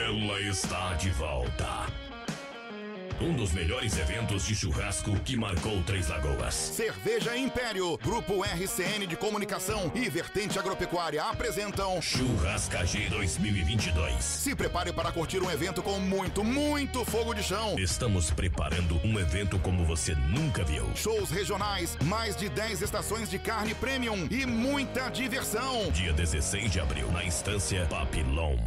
Ela está de volta. Um dos melhores eventos de churrasco que marcou Três Lagoas. Cerveja Império, Grupo RCN de Comunicação e Vertente Agropecuária apresentam Churrasca G 2022. Se prepare para curtir um evento com muito fogo de chão. Estamos preparando um evento como você nunca viu. Shows regionais, mais de 10 estações de carne premium e muita diversão. Dia 16 de abril, na Estância Papillon.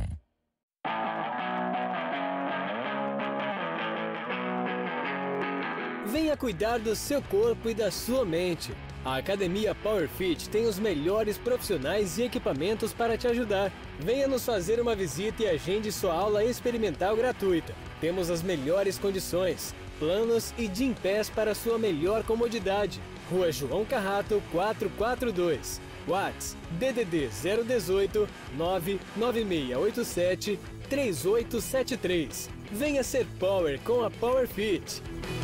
Venha cuidar do seu corpo e da sua mente. A Academia PowerFit tem os melhores profissionais e equipamentos para te ajudar. Venha nos fazer uma visita e agende sua aula experimental gratuita. Temos as melhores condições, planos e gym pass para sua melhor comodidade. Rua João Carrato, 442. WhatsApp DDD 018 99687 3873. Venha ser Power com a PowerFit.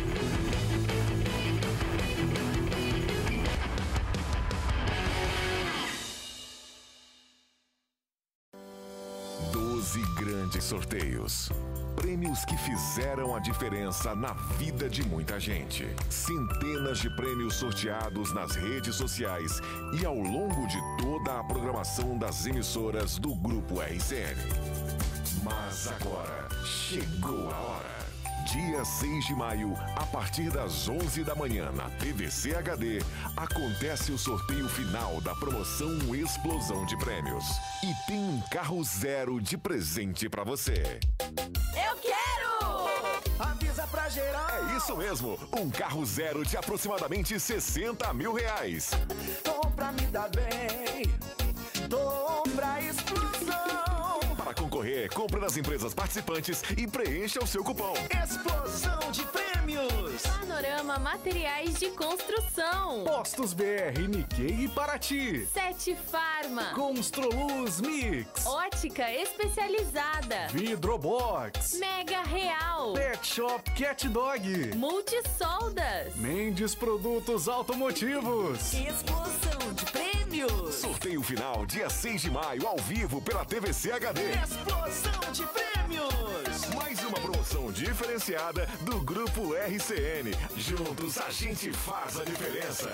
Grandes sorteios. Prêmios que fizeram a diferença na vida de muita gente. Centenas de prêmios sorteados nas redes sociais e ao longo de toda a programação das emissoras do Grupo RCN. Mas agora chegou a hora. Dia 6 de maio, a partir das 11 da manhã, na TVC HD, acontece o sorteio final da promoção Explosão de Prêmios. E tem um carro zero de presente pra você. Eu quero! Avisa pra geral! É isso mesmo, um carro zero de aproximadamente 60 mil reais. Tô pra me dar bem, tô pra explosão. Para concorrer, compre nas empresas participantes e preencha o seu cupom. Explosão de prêmios! Panorama Materiais de Construção. Postos BR, Nikkei e Paraty. 7 Farma. Construluz Mix. Ótica especializada. Vidrobox. Mega Real. Pet Shop Cat Dog. Multisoldas. Mendes Produtos Automotivos. Explosão de prêmios! Sorteio final, dia 6 de maio, ao vivo pela TVC HD. Explosão de prêmios! Mais uma promoção diferenciada do Grupo RCN. Juntos a gente faz a diferença.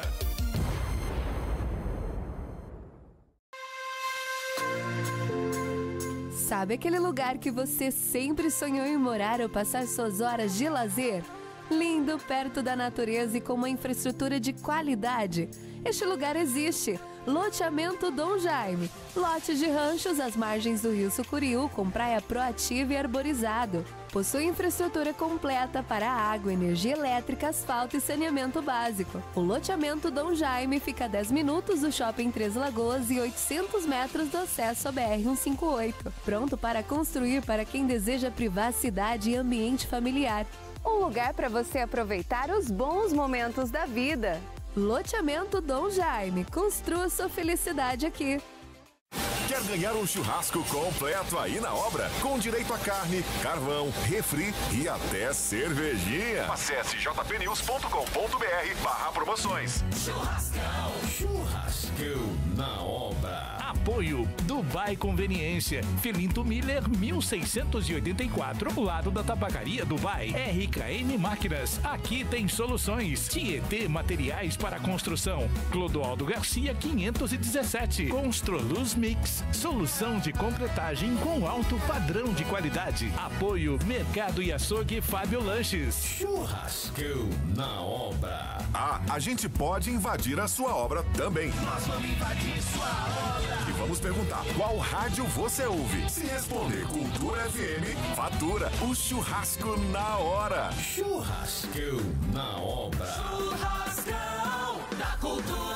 Sabe aquele lugar que você sempre sonhou em morar ou passar suas horas de lazer? Lindo, perto da natureza e com uma infraestrutura de qualidade. Este lugar existe. Loteamento Dom Jaime. Lote de ranchos às margens do Rio Sucuriú, com praia proativa e arborizado. Possui infraestrutura completa para água, energia elétrica, asfalto e saneamento básico. O loteamento Dom Jaime fica a 10 minutos do Shopping Três Lagoas e 800 metros do acesso à BR-158. Pronto para construir para quem deseja privacidade e ambiente familiar. Um lugar para você aproveitar os bons momentos da vida. Loteamento Dom Jaime. Construa sua felicidade aqui. Quer ganhar um churrasco completo aí na obra? Com direito a carne, carvão, refri e até cervejinha. Acesse jpnews.com.br/promoções. Churrascão na obra. Apoio Dubai Conveniência, Filinto Miller 1684, lado da Tabacaria Dubai. RKN Máquinas, aqui tem soluções. Tietê Materiais para Construção, Clodoaldo Garcia 517. Construluz Mix, solução de concretagem com alto padrão de qualidade. Apoio Mercado e Açougue Fábio Lanches. Churrascão na obra. Ah, a gente pode invadir a sua obra também. Nós vamos invadir sua obra! E vamos perguntar qual rádio você ouve. Se responder Cultura FM, fatura o churrasco na hora. Churrascão na obra. Churrascão da Cultura!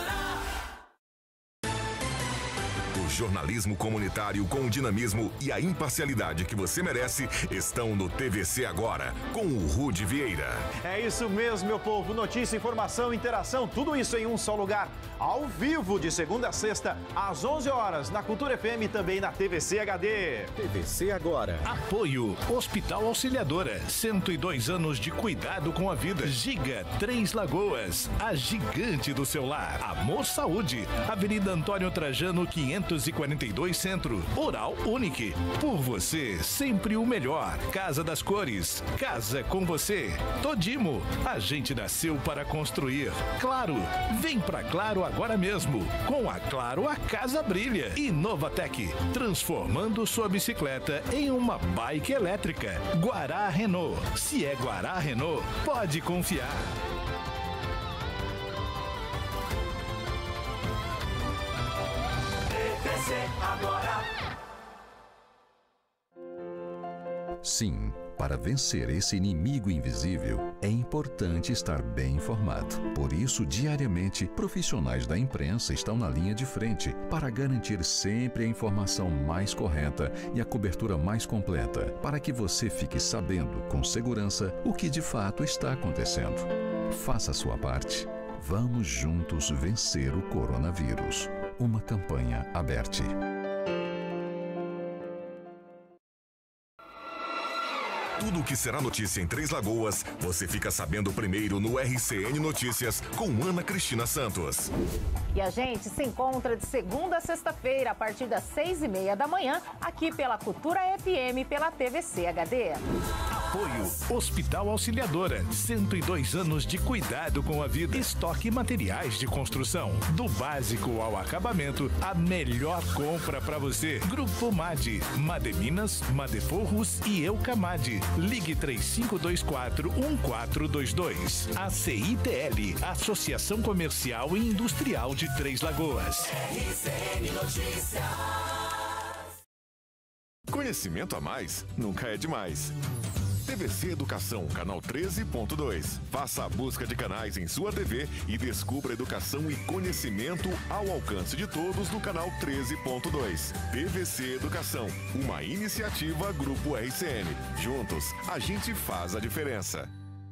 O jornalismo comunitário com o dinamismo e a imparcialidade que você merece estão no TVC Agora, com o Rude Vieira. É isso mesmo, meu povo. Notícia, informação, interação, tudo isso em um só lugar. Ao vivo, de segunda a sexta, às 11 horas, na Cultura FM e também na TVC HD. TVC Agora. Apoio Hospital Auxiliadora, 102 anos de cuidado com a vida. Giga Três Lagoas, a gigante do seu lar. Amor Saúde, Avenida Antônio Trajano 500 242 Centro. Oral Unique. Por você, sempre o melhor. Casa das Cores. Casa com você. Todimo. A gente nasceu para construir. Claro. Vem pra Claro agora mesmo. Com a Claro, a casa brilha. E Novatec. Transformando sua bicicleta em uma bike elétrica. Guará Renault. Se é Guará Renault, pode confiar. Agora. Sim, para vencer esse inimigo invisível, é importante estar bem informado. Por isso, diariamente, profissionais da imprensa estão na linha de frente para garantir sempre a informação mais correta e a cobertura mais completa, para que você fique sabendo com segurança o que de fato está acontecendo. Faça a sua parte. Vamos juntos vencer o coronavírus. Uma campanha aberta. Tudo o que será notícia em Três Lagoas, você fica sabendo primeiro no RCN Notícias com Ana Cristina Santos. E a gente se encontra de segunda a sexta-feira, a partir das 6h30 da manhã, aqui pela Cultura FM, pela TVC HD. Apoio Hospital Auxiliadora, 102 anos de cuidado com a vida. Estoque materiais de construção, do básico ao acabamento, a melhor compra para você. Grupo MAD, Mademinas, Madeforros e Eucamad. Ligue 3524-1422. ACITL, Associação Comercial e Industrial de Três Lagoas. RCN Notícias. Conhecimento a mais nunca é demais. TVC Educação, canal 13.2. Faça a busca de canais em sua TV e descubra educação e conhecimento ao alcance de todos no canal 13.2. TVC Educação, uma iniciativa Grupo RCN. Juntos, a gente faz a diferença.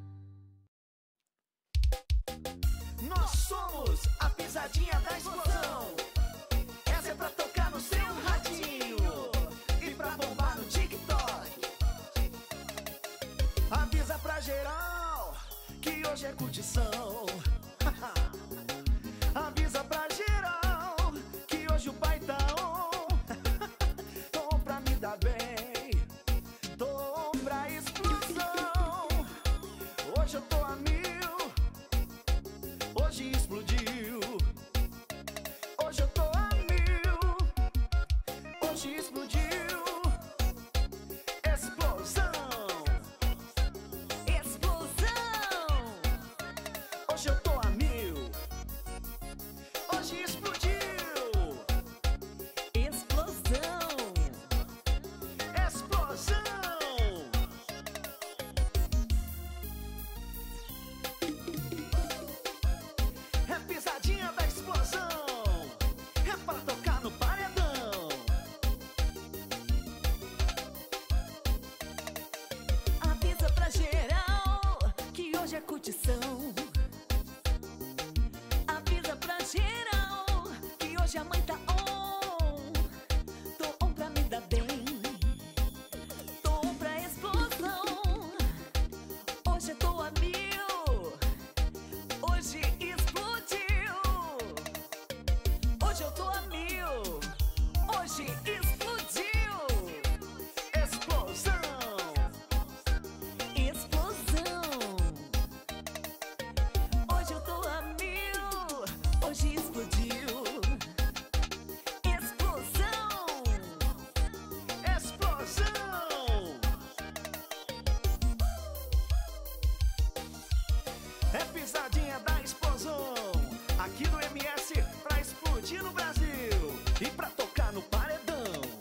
Nós somos a pisadinha da explosão. Essa é pra tocar no seu radinho e pra bombar no TikTok. Avisa pra geral que hoje é curtição. Avisa pra geral que hoje o pai tá on. Tom pra me dar bem, tom pra explosão. Hoje eu tô a mil, hoje explodiu. Hoje eu tô a mil, hoje explodiu. Explosão. Hoje eu tô a mil, hoje explodiu. Explosão. Explosão. É pisadinha da explosão. É pra tocar no paredão. Avisa pra geral que hoje é curtição. Avisa pra geral que hoje a mãe tá on. Tô on pra me dar bem, tô on pra explosão. Hoje eu tô a mil, hoje explodiu. Hoje eu tô a mil, hoje explodiu. Explosão. Explosão. Hoje eu tô a mil, hoje explodiu. Explosão. Explosão. É pisadinha da explosão. Aqui no MS pra explodir no Brasil e pra tocar no paredão.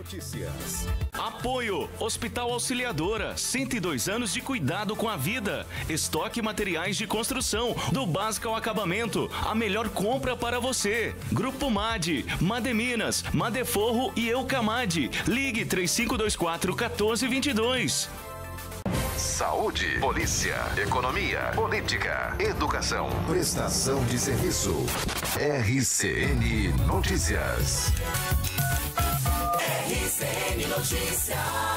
Notícias. Apoio Hospital Auxiliadora, 102 anos de cuidado com a vida. Estoque materiais de construção, do básico ao acabamento. A melhor compra para você. Grupo MAD, Mademinas, Madeforro e Eucamad. Ligue 3524-1422. Saúde, polícia, economia, política, educação, prestação de serviço. RCN Notícias. RCN Notícias.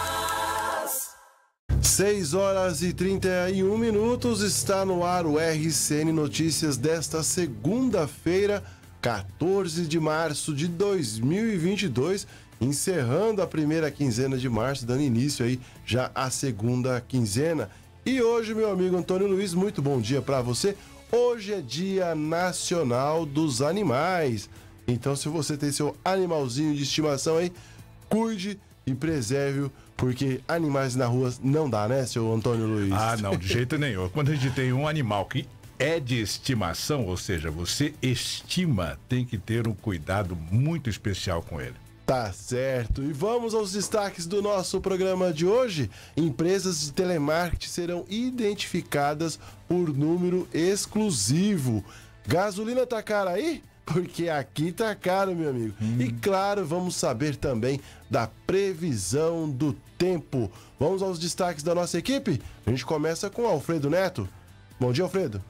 6 horas e 31 minutos, está no ar o RCN Notícias desta segunda-feira, 14 de março de 2022, encerrando a primeira quinzena de março, dando início aí já à segunda quinzena. E hoje, meu amigo Antônio Luiz, muito bom dia para você. Hoje é Dia Nacional dos Animais. Então, se você tem seu animalzinho de estimação aí, cuide e preserve-o, porque animais na rua não dá, né, seu Antônio Luiz? Ah, não, de jeito nenhum. Quando a gente tem um animal que é de estimação, ou seja, você estima, tem que ter um cuidado muito especial com ele. Tá certo. E vamos aos destaques do nosso programa de hoje. Empresas de telemarketing serão identificadas por número exclusivo. Gasolina tá cara aí? Porque aqui tá caro, meu amigo. E claro, vamos saber também da previsão do tempo. Vamos aos destaques da nossa equipe? A gente começa com Alfredo Neto. Bom dia, Alfredo.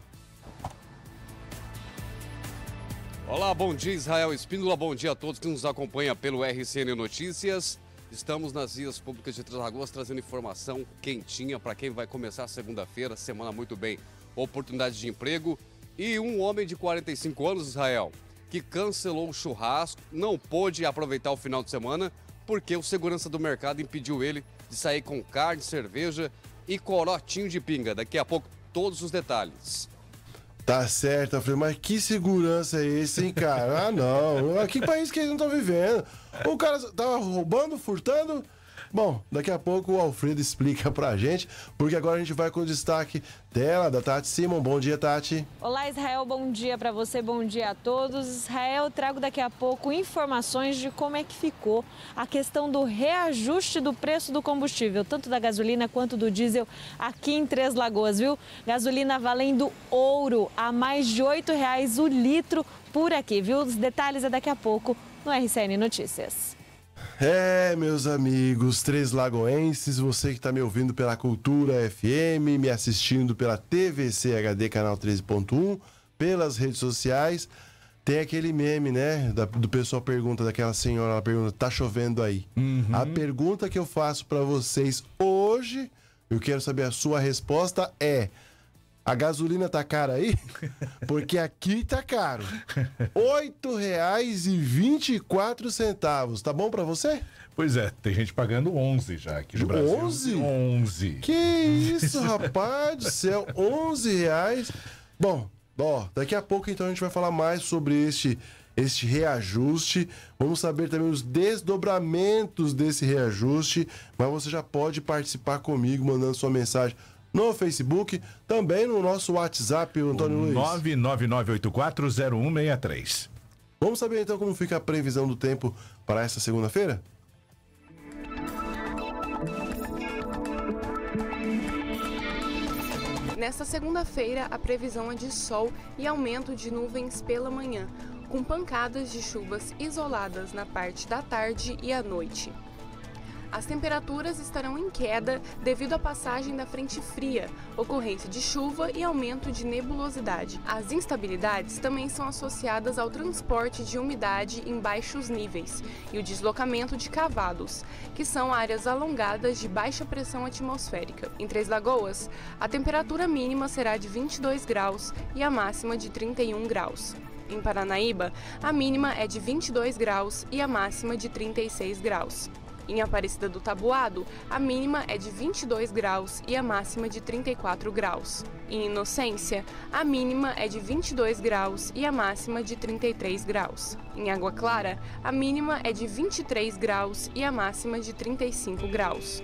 Olá, bom dia, Israel Espíndola, bom dia a todos que nos acompanham pelo RCN Notícias. Estamos nas vias públicas de Três Lagoas trazendo informação quentinha para quem vai começar a segunda-feira, semana muito bem, oportunidade de emprego. E um homem de 45 anos, Israel, que cancelou o churrasco, não pôde aproveitar o final de semana porque o segurança do mercado impediu ele de sair com carne, cerveja e corotinho de pinga. Daqui a pouco, todos os detalhes. Tá certo, Alfredo, mas que segurança é esse, hein, cara? Ah, não. Que país que eles não estão vivendo? O cara tava roubando, furtando? Bom, daqui a pouco o Alfredo explica pra gente, porque agora a gente vai com o destaque dela, da Tati Simon. Bom dia, Tati. Olá, Israel, bom dia pra você, bom dia a todos. Israel, trago daqui a pouco informações de como é que ficou a questão do reajuste do preço do combustível, tanto da gasolina quanto do diesel aqui em Três Lagoas, viu? Gasolina valendo ouro, a mais de R$8 o litro por aqui, viu? Os detalhes é daqui a pouco no RCN Notícias. É, meus amigos três lagoenses, você que está me ouvindo pela Cultura FM, me assistindo pela TVC HD, canal 13.1, pelas redes sociais, tem aquele meme, né, do pessoal pergunta, daquela senhora, ela pergunta, tá chovendo aí? A pergunta que eu faço para vocês hoje, eu quero saber a sua resposta é: a gasolina tá cara aí? Porque aqui tá caro. R$8,24. Tá bom pra você? Pois é, tem gente pagando 11 já aqui no Brasil. 11? 11. Que isso, rapaz do céu. R$11. Bom, ó, daqui a pouco então a gente vai falar mais sobre este reajuste. Vamos saber também os desdobramentos desse reajuste. Mas você já pode participar comigo mandando sua mensagem no Facebook, também no nosso WhatsApp, Antônio Luiz. 999840163. Vamos saber então como fica a previsão do tempo para essa segunda-feira? Nesta segunda-feira, a previsão é de sol e aumento de nuvens pela manhã, com pancadas de chuvas isoladas na parte da tarde e à noite. As temperaturas estarão em queda devido à passagem da frente fria, ocorrência de chuva e aumento de nebulosidade. As instabilidades também são associadas ao transporte de umidade em baixos níveis e o deslocamento de cavados, que são áreas alongadas de baixa pressão atmosférica. Em Três Lagoas, a temperatura mínima será de 22 graus e a máxima de 31 graus. Em Paranaíba, a mínima é de 22 graus e a máxima de 36 graus. Em Aparecida do Taboado, a mínima é de 22 graus e a máxima de 34 graus. Em Inocência, a mínima é de 22 graus e a máxima de 33 graus. Em Água Clara, a mínima é de 23 graus e a máxima de 35 graus.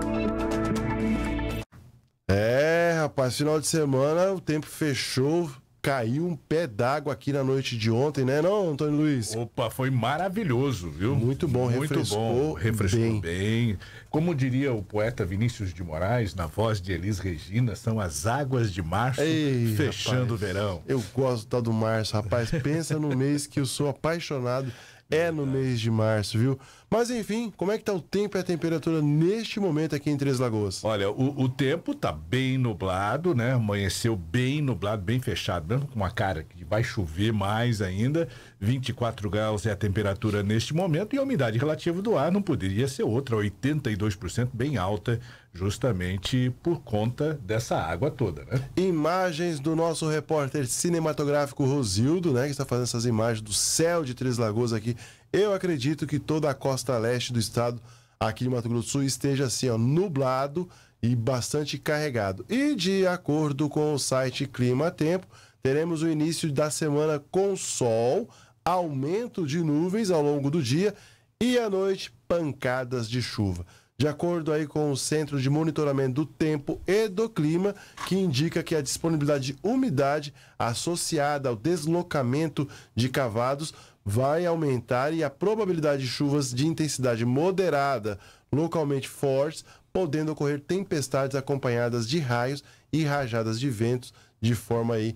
Rapaz, final de semana o tempo fechou caiu um pé d'água aqui na noite de ontem, né, não, Antônio Luiz? Opa, foi maravilhoso, viu? Muito bom, refrescou bem. Como diria o poeta Vinícius de Moraes, na voz de Elis Regina, são as águas de março fechando o verão. Eu gosto tal do março, rapaz. Pensa no mês que eu sou apaixonado. É no mês de março, viu? Mas enfim, como é que tá o tempo e a temperatura neste momento aqui em Três Lagoas? Olha, o tempo tá bem nublado, né? Amanheceu bem nublado, bem fechado, mesmo com uma cara que vai chover mais ainda. 24 graus é a temperatura neste momento e a umidade relativa do ar não poderia ser outra, 82%, bem alta, justamente por conta dessa água toda, né? Imagens do nosso repórter cinematográfico Rosildo, né? Que está fazendo essas imagens do céu de Três Lagoas aqui. Eu acredito que toda a costa leste do estado, aqui de Mato Grosso do Sul, esteja assim, ó, nublado e bastante carregado. E de acordo com o site Clima Tempo, teremos o início da semana com sol, aumento de nuvens ao longo do dia e à noite pancadas de chuva. De acordo aí com o Centro de Monitoramento do Tempo e do Clima, que indica que a disponibilidade de umidade associada ao deslocamento de cavados vai aumentar e a probabilidade de chuvas de intensidade moderada, localmente fortes, podendo ocorrer tempestades acompanhadas de raios e rajadas de ventos de forma aí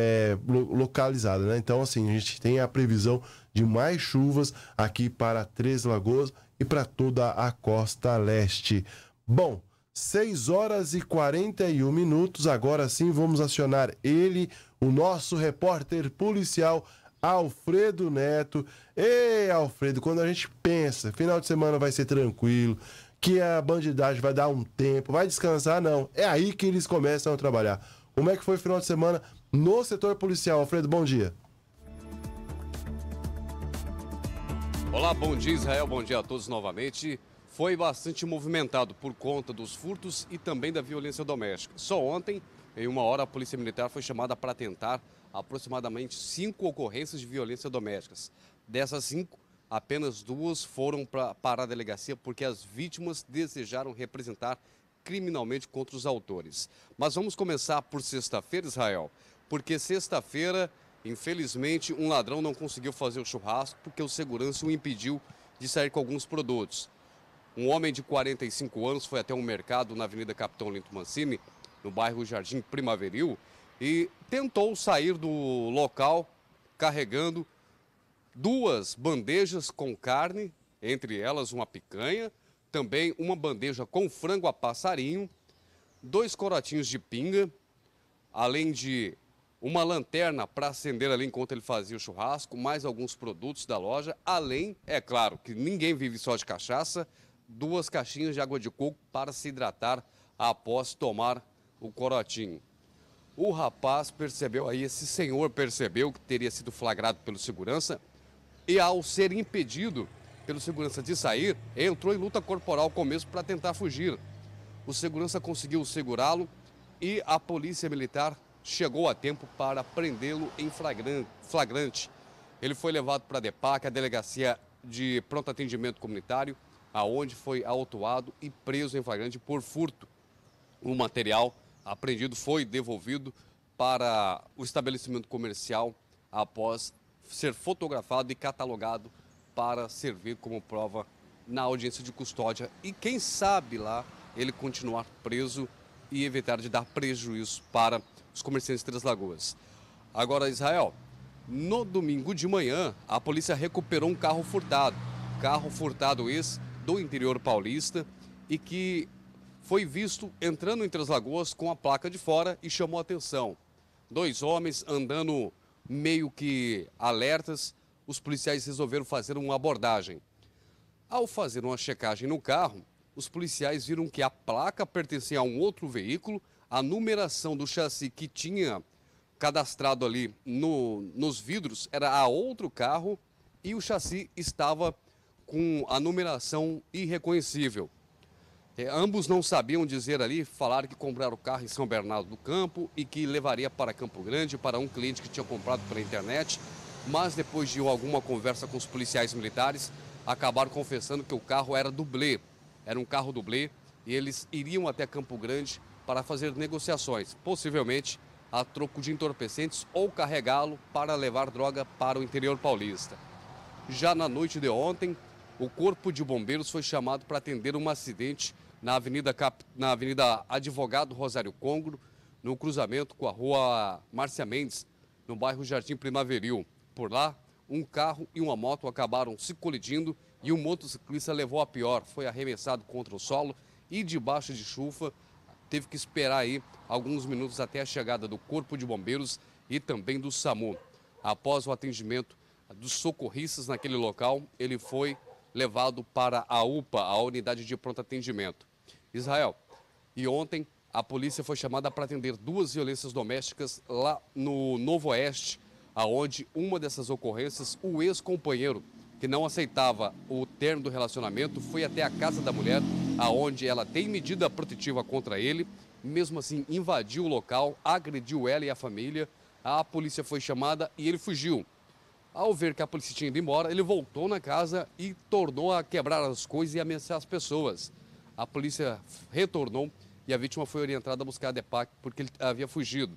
localizada, né? Então, assim, a gente tem a previsão de mais chuvas aqui para Três Lagoas e para toda a costa leste. Bom, 6 horas e 41 minutos, agora sim vamos acionar ele, o nosso repórter policial Alfredo Neto. Ei, Alfredo, quando a gente pensa, final de semana vai ser tranquilo, que a bandidagem vai dar um tempo, vai descansar, não. É aí que eles começam a trabalhar. Como é que foi o final de semana no setor policial? Alfredo, bom dia. Olá, bom dia Israel, bom dia a todos novamente. Foi bastante movimentado por conta dos furtos e também da violência doméstica. Só ontem, em 1 hora, a Polícia Militar foi chamada para atentar aproximadamente 5 ocorrências de violência domésticas. Dessas 5, apenas 2 foram para a delegacia porque as vítimas desejaram representar criminalmente contra os autores. Mas vamos começar por sexta-feira, Israel, porque sexta-feira, infelizmente, um ladrão não conseguiu fazer o churrasco porque o segurança o impediu de sair com alguns produtos. Um homem de 45 anos foi até um mercado na Avenida Capitão Linto Mancini, no bairro Jardim Primaveril, e tentou sair do local carregando 2 bandejas com carne, entre elas uma picanha, também uma bandeja com frango a passarinho, 2 corotinhos de pinga, além de uma lanterna para acender ali enquanto ele fazia o churrasco, mais alguns produtos da loja, além, é claro, que ninguém vive só de cachaça, 2 caixinhas de água de coco para se hidratar após tomar o corotinho. O rapaz percebeu aí, esse senhor percebeu que teria sido flagrado pelo segurança e ao ser impedido pelo segurança de sair, entrou em luta corporal com o mesmo para tentar fugir. O segurança conseguiu segurá-lo e a polícia militar chegou a tempo para prendê-lo em flagrante. Ele foi levado para a DEPAC, a Delegacia de Pronto Atendimento Comunitário, aonde foi autuado e preso em flagrante por furto. O material apreendido foi devolvido para o estabelecimento comercial após ser fotografado e catalogado para servir como prova na audiência de custódia e quem sabe lá ele continuar preso e evitar de dar prejuízo para os comerciantes de Três Lagoas. Agora, Israel, no domingo de manhã, a polícia recuperou um carro furtado esse do interior paulista e que foi visto entrando em Três Lagoas com a placa de fora e chamou a atenção. 2 homens andando meio que alertas, os policiais resolveram fazer uma abordagem. Ao fazer uma checagem no carro, os policiais viram que a placa pertencia a um outro veículo, a numeração do chassi que tinha cadastrado ali nos vidros era a outro carro e o chassi estava com a numeração irreconhecível. Ambos não sabiam dizer ali, falaram que compraram o carro em São Bernardo do Campo e que levaria para Campo Grande para um cliente que tinha comprado pela internet, mas depois de alguma conversa com os policiais militares, acabaram confessando que o carro era dublê, era um carro dublê e eles iriam até Campo Grande para fazer negociações, possivelmente a troco de entorpecentes ou carregá-lo para levar droga para o interior paulista. Já na noite de ontem, o Corpo de Bombeiros foi chamado para atender um acidente na Avenida Advogado Rosário Congro, no cruzamento com a Rua Márcia Mendes, no bairro Jardim Primaveril. Por lá, um carro e uma moto acabaram se colidindo e um motociclista levou a pior. Foi arremessado contra o solo e debaixo de chuva teve que esperar aí alguns minutos até a chegada do Corpo de Bombeiros e também do SAMU. Após o atendimento dos socorristas naquele local, ele foi levado para a UPA, a Unidade de Pronto Atendimento. Israel, e ontem a polícia foi chamada para atender 2 violências domésticas lá no Novo Oeste, aonde uma dessas ocorrências, o ex-companheiro, que não aceitava o término do relacionamento, foi até a casa da mulher, aonde ela tem medida protetiva contra ele, mesmo assim invadiu o local, agrediu ela e a família, a polícia foi chamada e ele fugiu. Ao ver que a polícia tinha ido embora, ele voltou na casa e tornou a quebrar as coisas e ameaçar as pessoas. A polícia retornou e a vítima foi orientada a buscar a DEPAC porque ele havia fugido.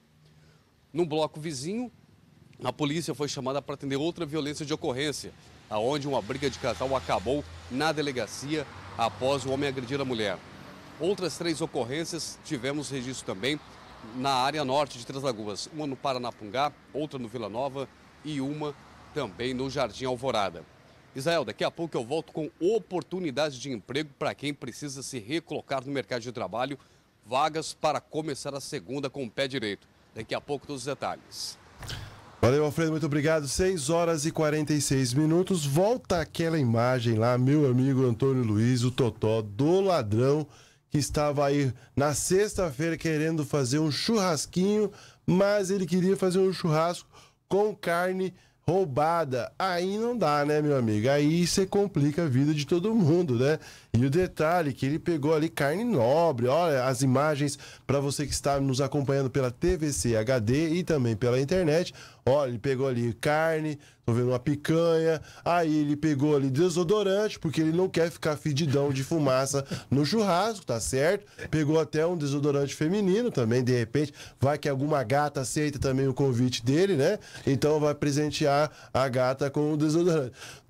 No bloco vizinho, a polícia foi chamada para atender outra violência de ocorrência, aonde uma briga de casal acabou na delegacia após o homem agredir a mulher. Outras 3 ocorrências tivemos registro também na área norte de Três Lagoas, uma no Paranapungá, outra no Vila Nova e uma também no Jardim Alvorada. Israel, daqui a pouco eu volto com oportunidades de emprego para quem precisa se recolocar no mercado de trabalho, vagas para começar a segunda com o pé direito. Daqui a pouco todos os detalhes. Valeu, Alfredo, muito obrigado. 6 horas e 46 minutos. Volta aquela imagem lá, meu amigo Antônio Luiz, o Totó, do ladrão, que estava aí na sexta-feira querendo fazer um churrasquinho, mas ele queria fazer um churrasco com carne roubada. Aí não dá, né, meu amigo? Aí você complica a vida de todo mundo, né? E o detalhe que ele pegou ali carne nobre. Olha as imagens para você que está nos acompanhando pela TVC HD e também pela internet. Olha, ele pegou ali carne, tô vendo uma picanha. Aí ele pegou ali desodorante, porque ele não quer ficar fedidão de fumaça no churrasco, tá certo? Pegou até um desodorante feminino também, de repente. Vai que alguma gata aceita também o convite dele, né? Então vai presentear a gata com o desodorante.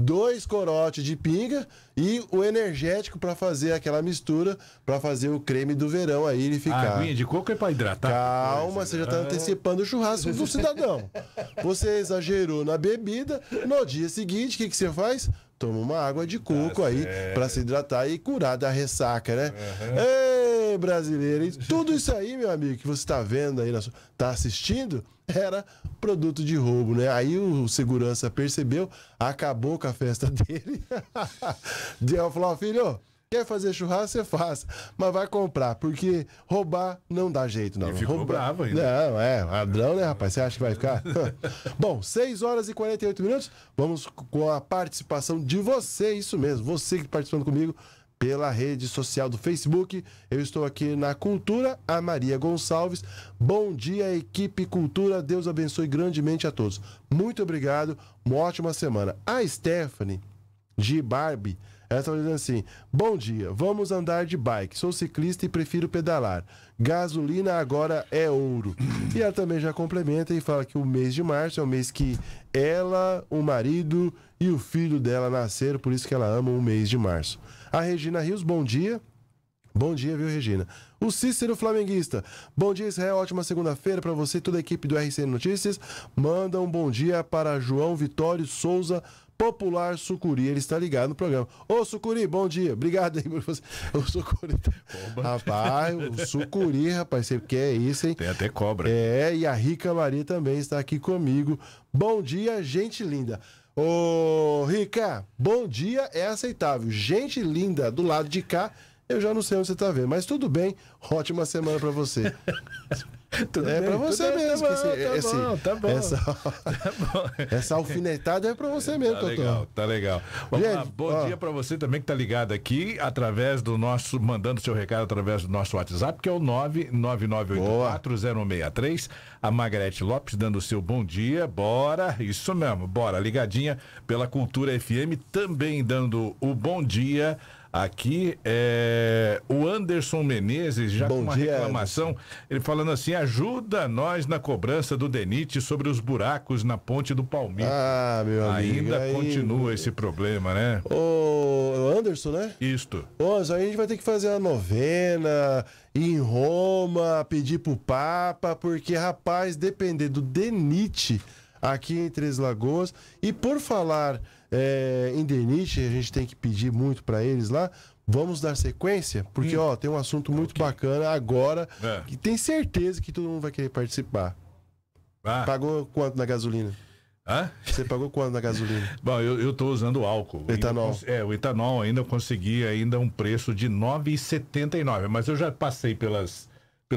2 corotes de pinga e o energético para fazer aquela mistura, para fazer o creme do verão aí ele ficar. A aguinha de coco é para hidratar. Calma, você já tá antecipando o churrasco do cidadão. Você exagerou na bebida, no dia seguinte, o que você faz? Toma uma água de coco aí para se hidratar e curar da ressaca, né? Ei, brasileiro, e tudo isso aí, meu amigo, que você está vendo aí, tá assistindo, era produto de roubo, né? Aí o segurança percebeu, acabou com a festa dele. Ela falou, filho, quer fazer churrasco, você faça, mas vai comprar, porque roubar não dá jeito, não. Ele ficou bravo ainda. Não, ladrão, né, rapaz? Você acha que vai ficar? Bom, 6 horas e 48 minutos, vamos com a participação de você, isso mesmo, você que está participando comigo pela rede social do Facebook. Eu estou aqui na Cultura, a Maria Gonçalves. Bom dia, equipe Cultura, Deus abençoe grandemente a todos. Muito obrigado, uma ótima semana. A Stephanie de Barbie, ela está dizendo assim: bom dia, vamos andar de bike, sou ciclista e prefiro pedalar, gasolina agora é ouro. E ela também já complementa e fala que o mês de março é o mês que ela, o marido e o filho dela nasceram, por isso que ela ama o mês de março. A Regina Rios, bom dia. Bom dia, viu, Regina? O Cícero Flamenguista. Bom dia, Israel. Ótima segunda-feira para você e toda a equipe do RCN Notícias. Manda um bom dia para João Vitório Souza, Popular Sucuri. Ele está ligado no programa. Ô, Sucuri, bom dia. Obrigado aí por você. O Sucuri. Rapaz, o Sucuri, rapaz, você quer isso, hein? Tem até cobra. É, e a Rica Maria também está aqui comigo. Bom dia, gente linda. Ô, Rica, bom dia é aceitável. Gente linda do lado de cá, eu já não sei onde você tá vendo, mas tudo bem. Ótima semana pra você. Tudo é bem, pra você tudo mesmo. tá bom. Essa alfinetada é pra você mesmo, Tá legal, tá legal. Vamos lá, bom dia pra você também que tá ligado aqui, através do nosso, mandando seu recado através do nosso WhatsApp, que é o 999840163. A Margarete Lopes dando o seu bom dia. Bora, isso mesmo, bora. Ligadinha pela Cultura FM, também dando o bom dia Aqui o Anderson Menezes, já com uma reclamação, ele falando assim, ajuda nós na cobrança do DENIT sobre os buracos na ponte do Palmito. Ah, meu amigo. Ainda continua esse problema, né? Ô, Anderson, né? Isto. Ô, a gente vai ter que fazer a novena, ir em Roma, pedir pro Papa, porque, rapaz, depender do DENIT aqui em Três Lagoas. E por falar em DENIT, a gente tem que pedir muito para eles lá. Vamos dar sequência? Porque, tem um assunto muito bacana agora, que tem certeza que todo mundo vai querer participar. Pagou quanto na gasolina? Você pagou quanto na gasolina? Bom, eu tô usando álcool. Etanol. O etanol ainda eu consegui um preço de R$ 9,79, mas eu já passei pelos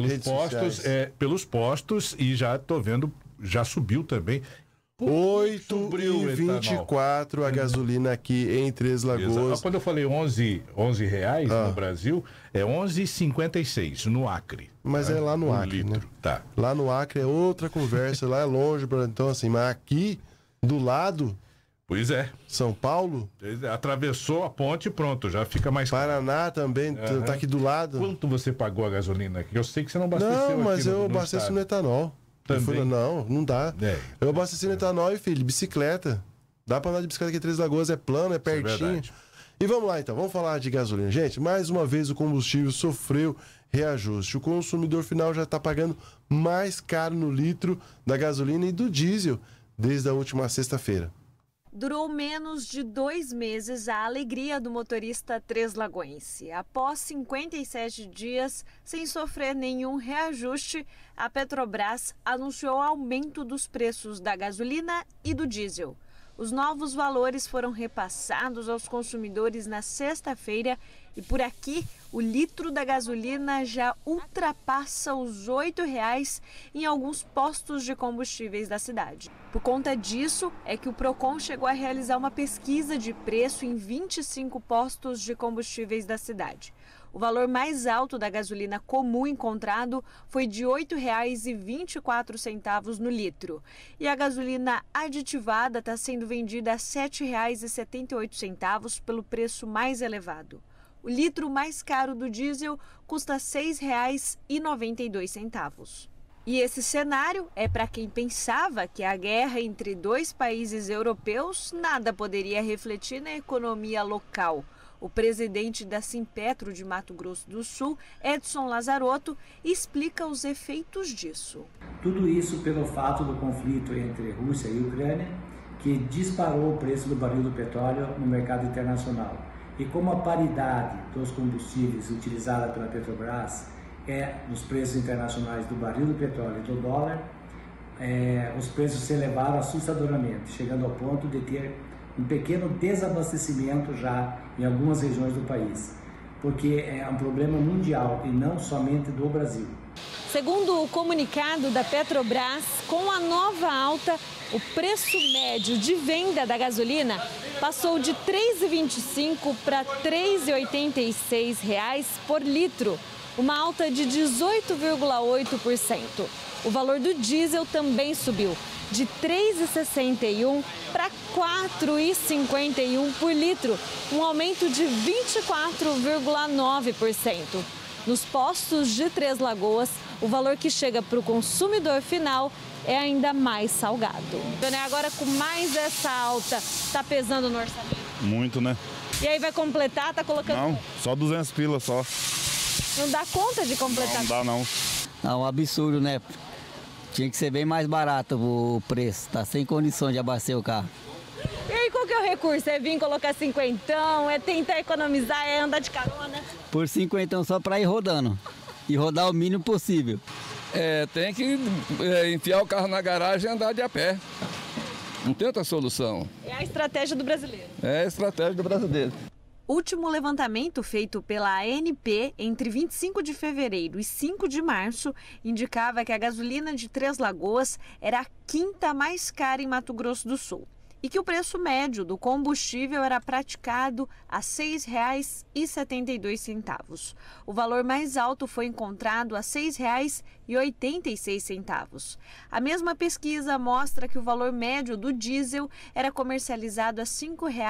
postos e já tô vendo, já subiu também. 8,24 a gasolina aqui em Três Lagoas. Exato. Quando eu falei 11 reais no Brasil, é 11,56 no Acre. Mas é lá no Acre, né? Tá. Lá no Acre é outra conversa, lá é longe, então assim, mas aqui do lado... Pois é. São Paulo? Atravessou a ponte e pronto, já fica mais... Paraná também, tá aqui do lado. Quanto você pagou a gasolina aqui? Eu sei que você não abasteceu. Não, mas eu abasteço no etanol. Não dá. Eu abasteci no etanol e, filho, bicicleta. Dá pra andar de bicicleta aqui em Três Lagoas, é plano, é pertinho. E vamos lá então, vamos falar de gasolina. Gente, mais uma vez o combustível sofreu reajuste. O consumidor final já está pagando mais caro no litro da gasolina e do diesel desde a última sexta-feira. Durou menos de 2 meses a alegria do motorista treslagoense. Após 57 dias sem sofrer nenhum reajuste, a Petrobras anunciou aumento dos preços da gasolina e do diesel. Os novos valores foram repassados aos consumidores na sexta-feira e por aqui o litro da gasolina já ultrapassa os R$ 8,00 em alguns postos de combustíveis da cidade. Por conta disso, é que o Procon chegou a realizar uma pesquisa de preço em 25 postos de combustíveis da cidade. O valor mais alto da gasolina comum encontrado foi de R$ 8,24 no litro. E a gasolina aditivada está sendo vendida a R$ 7,78 pelo preço mais elevado. O litro mais caro do diesel custa R$ 6,92. E esse cenário é para quem pensava que a guerra entre dois países europeus nada poderia refletir na economia local. O presidente da Simpetro de Mato Grosso do Sul, Edson Lazarotto, explica os efeitos disso. Tudo isso pelo fato do conflito entre Rússia e Ucrânia, que disparou o preço do barril do petróleo no mercado internacional. E como a paridade dos combustíveis utilizada pela Petrobras é nos preços internacionais do barril do petróleo e do dólar, os preços se elevaram assustadoramente, chegando ao ponto de ter um pequeno desabastecimento já em algumas regiões do país, porque é um problema mundial e não somente do Brasil. Segundo o comunicado da Petrobras, com a nova alta, o preço médio de venda da gasolina passou de R$ 3,25 para R$ 3,86 por litro, uma alta de 18,8%. O valor do diesel também subiu, de R$ 3,61 para R$ 4,51 por litro, um aumento de 24,9%. Nos postos de Três Lagoas, o valor que chega para o consumidor final é ainda mais salgado. Agora, com mais essa alta, está pesando no orçamento? Muito, né? E aí vai completar, tá colocando... Não, só 200 pila só. Não dá conta de completar? Não dá, não. É um absurdo, né? Tinha que ser bem mais barato o preço, tá sem condições de abastecer o carro. E aí, qual que é o recurso? É vir colocar cinquentão, é tentar economizar, é andar de carona? Por cinquentão só para ir rodando e rodar o mínimo possível. Tem que enfiar o carro na garagem e andar de a pé. Não tem outra solução. É a estratégia do brasileiro. É a estratégia do brasileiro. Último levantamento feito pela ANP entre 25 de fevereiro e 5 de março indicava que a gasolina de Três Lagoas era a quinta mais cara em Mato Grosso do Sul. e que o preço médio do combustível era praticado a R$ 6,72. O valor mais alto foi encontrado a R$ 6,86. A mesma pesquisa mostra que o valor médio do diesel era comercializado a R$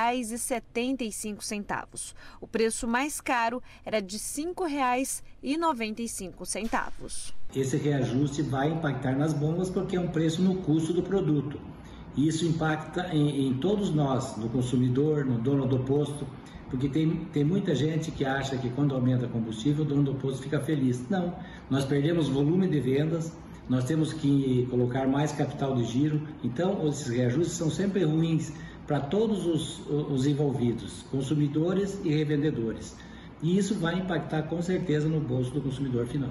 5,75. O preço mais caro era de R$ 5,95. Esse reajuste vai impactar nas bombas porque é um preço no custo do produto. E isso impacta em todos nós, no consumidor, no dono do posto, porque tem muita gente que acha que quando aumenta o combustível, o dono do posto fica feliz. Não, nós perdemos volume de vendas, nós temos que colocar mais capital de giro, então esses reajustes são sempre ruins para todos os envolvidos, consumidores e revendedores. E isso vai impactar com certeza no bolso do consumidor final.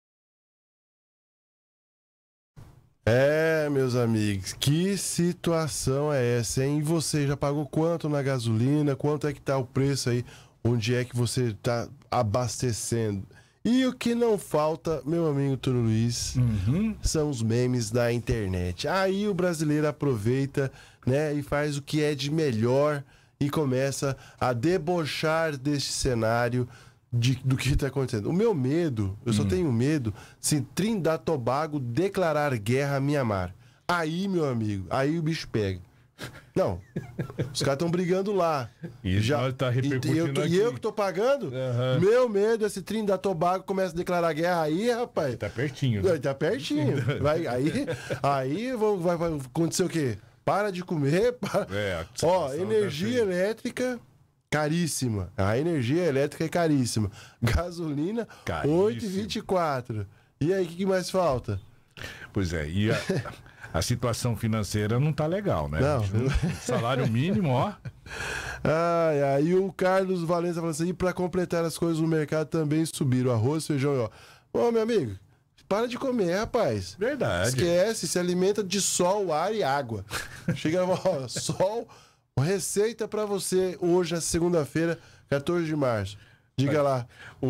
Meus amigos, que situação é essa, hein? E você já pagou quanto na gasolina? Quanto é que tá o preço aí? Onde é que você tá abastecendo? E o que não falta, meu amigo Túlio Luiz, são os memes da internet. Aí o brasileiro aproveita, né, e faz o que é de melhor e começa a debochar deste cenário do que está acontecendo. O meu medo, eu só tenho medo se Trindade e Tobago declarar guerra a Mianmar. Aí, meu amigo, aí o bicho pega. Não, os caras estão brigando lá. Isso já tá repercutindo e eu que tô pagando? Meu medo é se Trindade e Tobago começa a declarar guerra aí, rapaz. Tá pertinho. Né? Tá pertinho. Aí vai acontecer o quê? Para de comer. Ó, energia elétrica caríssima. A energia elétrica é caríssima. Gasolina, 8,24. E aí, o que mais falta? Pois é, e a situação financeira não tá legal, né? Não. Salário mínimo, ó. Aí o Carlos Valença falou assim, e para completar as coisas no mercado também subiram arroz, feijão e ó. Ô, meu amigo, para de comer, rapaz. Verdade. Esquece, se alimenta de sol, ar e água. Chega, ó, sol... Receita para você hoje, na segunda-feira, 14 de março. Diga lá.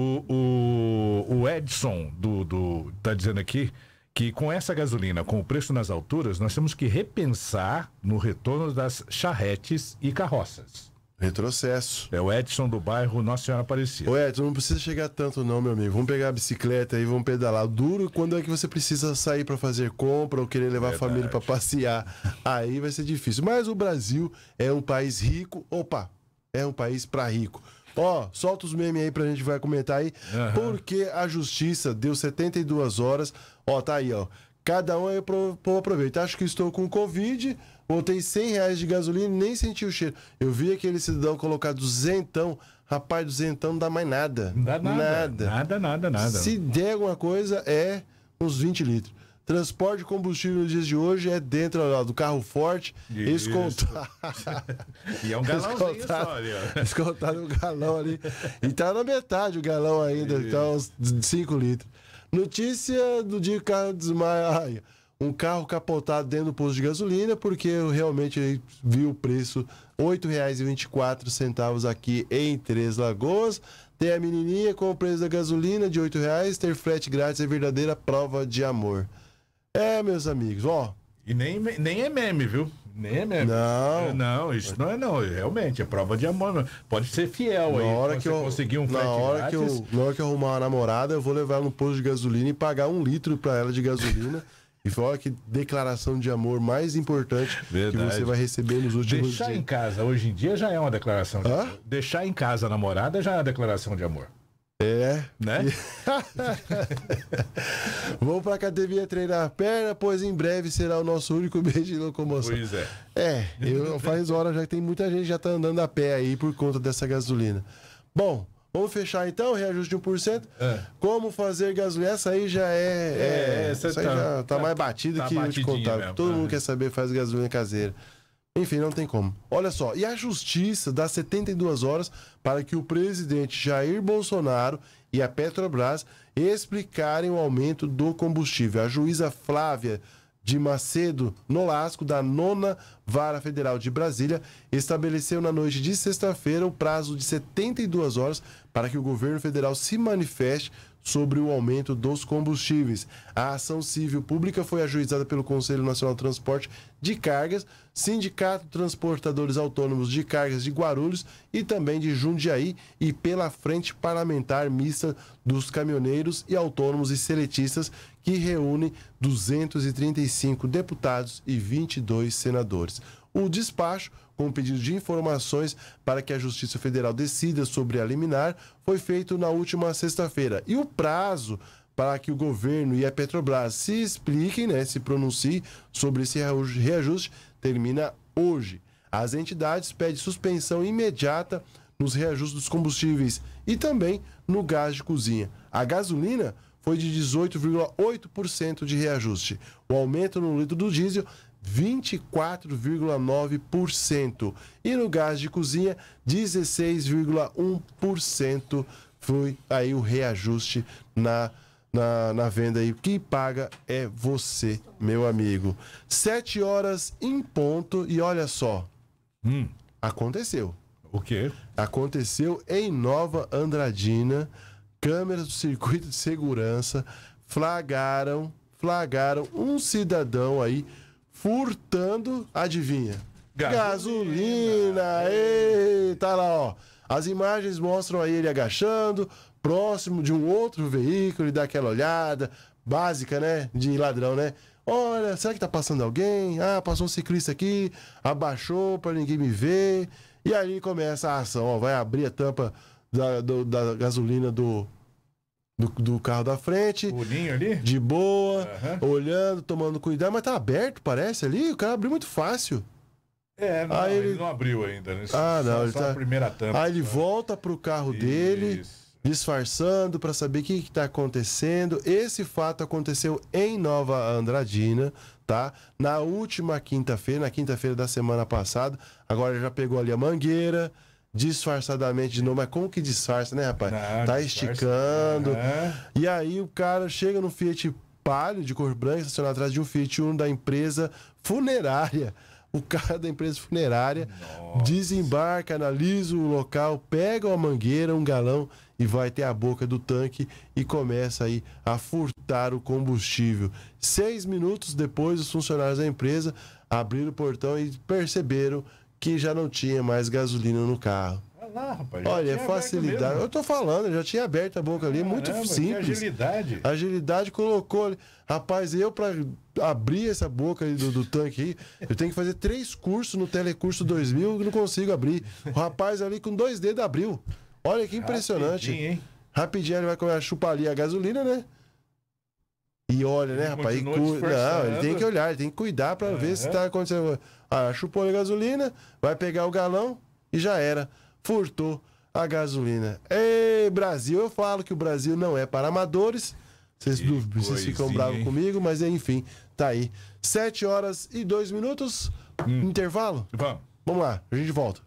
O Edson tá dizendo aqui que com essa gasolina, com o preço nas alturas, nós temos que repensar no retorno das charretes e carroças. Retrocesso. É o Edson do bairro Nossa Senhora Aparecida. Ô Edson, não precisa chegar tanto não, meu amigo. Vamos pegar a bicicleta aí, vamos pedalar. Duro quando é que você precisa sair para fazer compra ou querer levar a família para passear. Aí vai ser difícil. Mas o Brasil é um país rico. Opa, é um país para rico. Ó, solta os memes aí pra gente vai comentar aí. Porque a justiça deu 72 horas. Ó, tá aí, ó. Cada um aí aproveita. Acho que estou com Covid... Botei R$100 de gasolina e nem senti o cheiro. Eu vi aquele cidadão colocar duzentão. Rapaz, duzentão não dá mais nada. Não dá nada. Se der alguma coisa, é uns 20 litros. Transporte de combustível nos dias de hoje é dentro do carro forte. Escoltado. E é um galãozinho só ali, ó. Escoltado um galão ali. E tá na metade o galão ainda. Tá uns 5 litros. Notícia do dia que o carro desmaia. Um carro capotado dentro do posto de gasolina, porque eu realmente vi o preço R$ 8,24 aqui em Três Lagoas. Tem a menininha com o preço da gasolina de R$ 8,00, ter frete grátis é verdadeira prova de amor. Meus amigos, ó. E nem é meme, viu? Nem é meme. Não, isso não é não. Realmente, é prova de amor. Pode ser fiel aí. Na hora que eu conseguir um frete grátis. Na hora que eu arrumar uma namorada, eu vou levar ela no posto de gasolina e pagar 1 litro pra ela de gasolina. E olha que declaração de amor mais importante que você vai receber nos últimos dias. Deixar em casa, hoje em dia, já é uma declaração de amor. Deixar em casa a namorada já é uma declaração de amor. Né? Vou pra academia treinar a perna, pois em breve será o nosso único meio de locomoção. Pois é. Faz hora já que tem muita gente que já tá andando a pé aí por conta dessa gasolina. Bom, vamos fechar então, reajuste de 1%. Como fazer gasolina? Essa aí já essa aí já tá mais batida que eu te contava. Todo mundo quer saber, faz gasolina caseira. Enfim, não tem como. Olha só, e a justiça dá 72 horas para que o presidente Jair Bolsonaro e a Petrobras explicarem o aumento do combustível. A juíza Flávia de Macedo Nolasco, da 9ª Vara Federal de Brasília, estabeleceu na noite de sexta-feira o prazo de 72 horas para que o governo federal se manifeste sobre o aumento dos combustíveis. A ação civil pública foi ajuizada pelo Conselho Nacional de Transporte de Cargas, Sindicato de Transportadores Autônomos de Cargas de Guarulhos e também de Jundiaí e pela Frente Parlamentar Mista dos Caminhoneiros e Autônomos e Seletistas, que reúne 235 deputados e 22 senadores. O despacho, com pedido de informações para que a Justiça Federal decida sobre a liminar, foi feito na última sexta-feira. E o prazo para que o governo e a Petrobras se expliquem, se pronunciem sobre esse reajuste, termina hoje. As entidades pedem suspensão imediata nos reajustes dos combustíveis e também no gás de cozinha. A gasolina foi de 18,8% de reajuste. O aumento no litro do diesel, 24,9%. E no gás de cozinha, 16,1% foi aí o reajuste na venda aí. Quem paga é você, meu amigo. 7 horas em ponto e olha só. Aconteceu. O quê? Aconteceu em Nova Andradina. Câmeras do circuito de segurança flagraram um cidadão aí furtando, adivinha? Gasolina! Tá lá, ó. As imagens mostram aí ele agachando, próximo de um outro veículo, ele dá aquela olhada básica, de ladrão, Olha, será que tá passando alguém? Ah, passou um ciclista aqui, abaixou pra ninguém me ver. E aí começa a ação, ó, vai abrir a tampa da gasolina do carro da frente. O ninho ali? De boa, olhando, tomando cuidado, mas tá aberto, parece ali, o cara abriu muito fácil. Não, ele não abriu ainda, né? Não, ele só tá... a primeira tampa. Aí ele volta pro carro dele, disfarçando para saber o que tá acontecendo. Esse fato aconteceu em Nova Andradina, tá? Na última quinta-feira, na quinta-feira da semana passada. Agora ele já pegou ali a mangueira, disfarçadamente de novo. Mas como que disfarça, né, rapaz? Tá esticando. E aí o cara chega no Fiat Palio de cor branca, estacionado atrás de um Fiat Uno da empresa funerária. O cara da empresa funerária desembarca, analisa o local, pega uma mangueira, um galão e vai até a boca do tanque e começa aí a furtar o combustível. 6 minutos depois, os funcionários da empresa abriram o portão e perceberam que já não tinha mais gasolina no carro. Lá, rapaz, olha, é facilidade. Eu tô falando, já tinha aberto a boca ali, muito simples. Que agilidade. Agilidade colocou ali. Rapaz, eu pra abrir essa boca ali do tanque aí, eu tenho que fazer 3 cursos no Telecurso 2000 e não consigo abrir. O rapaz ali com 2 dedos abriu. Olha que impressionante. Rapidinho ele vai começar a chupar ali a gasolina, E olha, rapaz, não, ele tem que olhar, ele tem que cuidar pra ver se tá acontecendo. Chupou a gasolina, vai pegar o galão e já era. Furtou a gasolina. Ei, Brasil, eu falo que o Brasil não é para amadores. Vocês ficam bravos comigo, mas enfim, tá aí. 7 horas e 2 minutos. Intervalo? Vamos lá, a gente volta.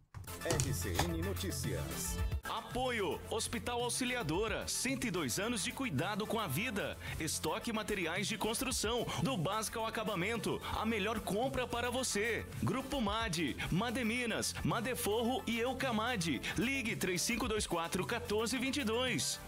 RCN Notícias. Apoio Hospital Auxiliadora, 102 anos de cuidado com a vida. Estoque materiais de construção, do básico ao acabamento. A melhor compra para você. Grupo MAD, Mademinas, Madeforro e Eucamad. Ligue 3524-1422.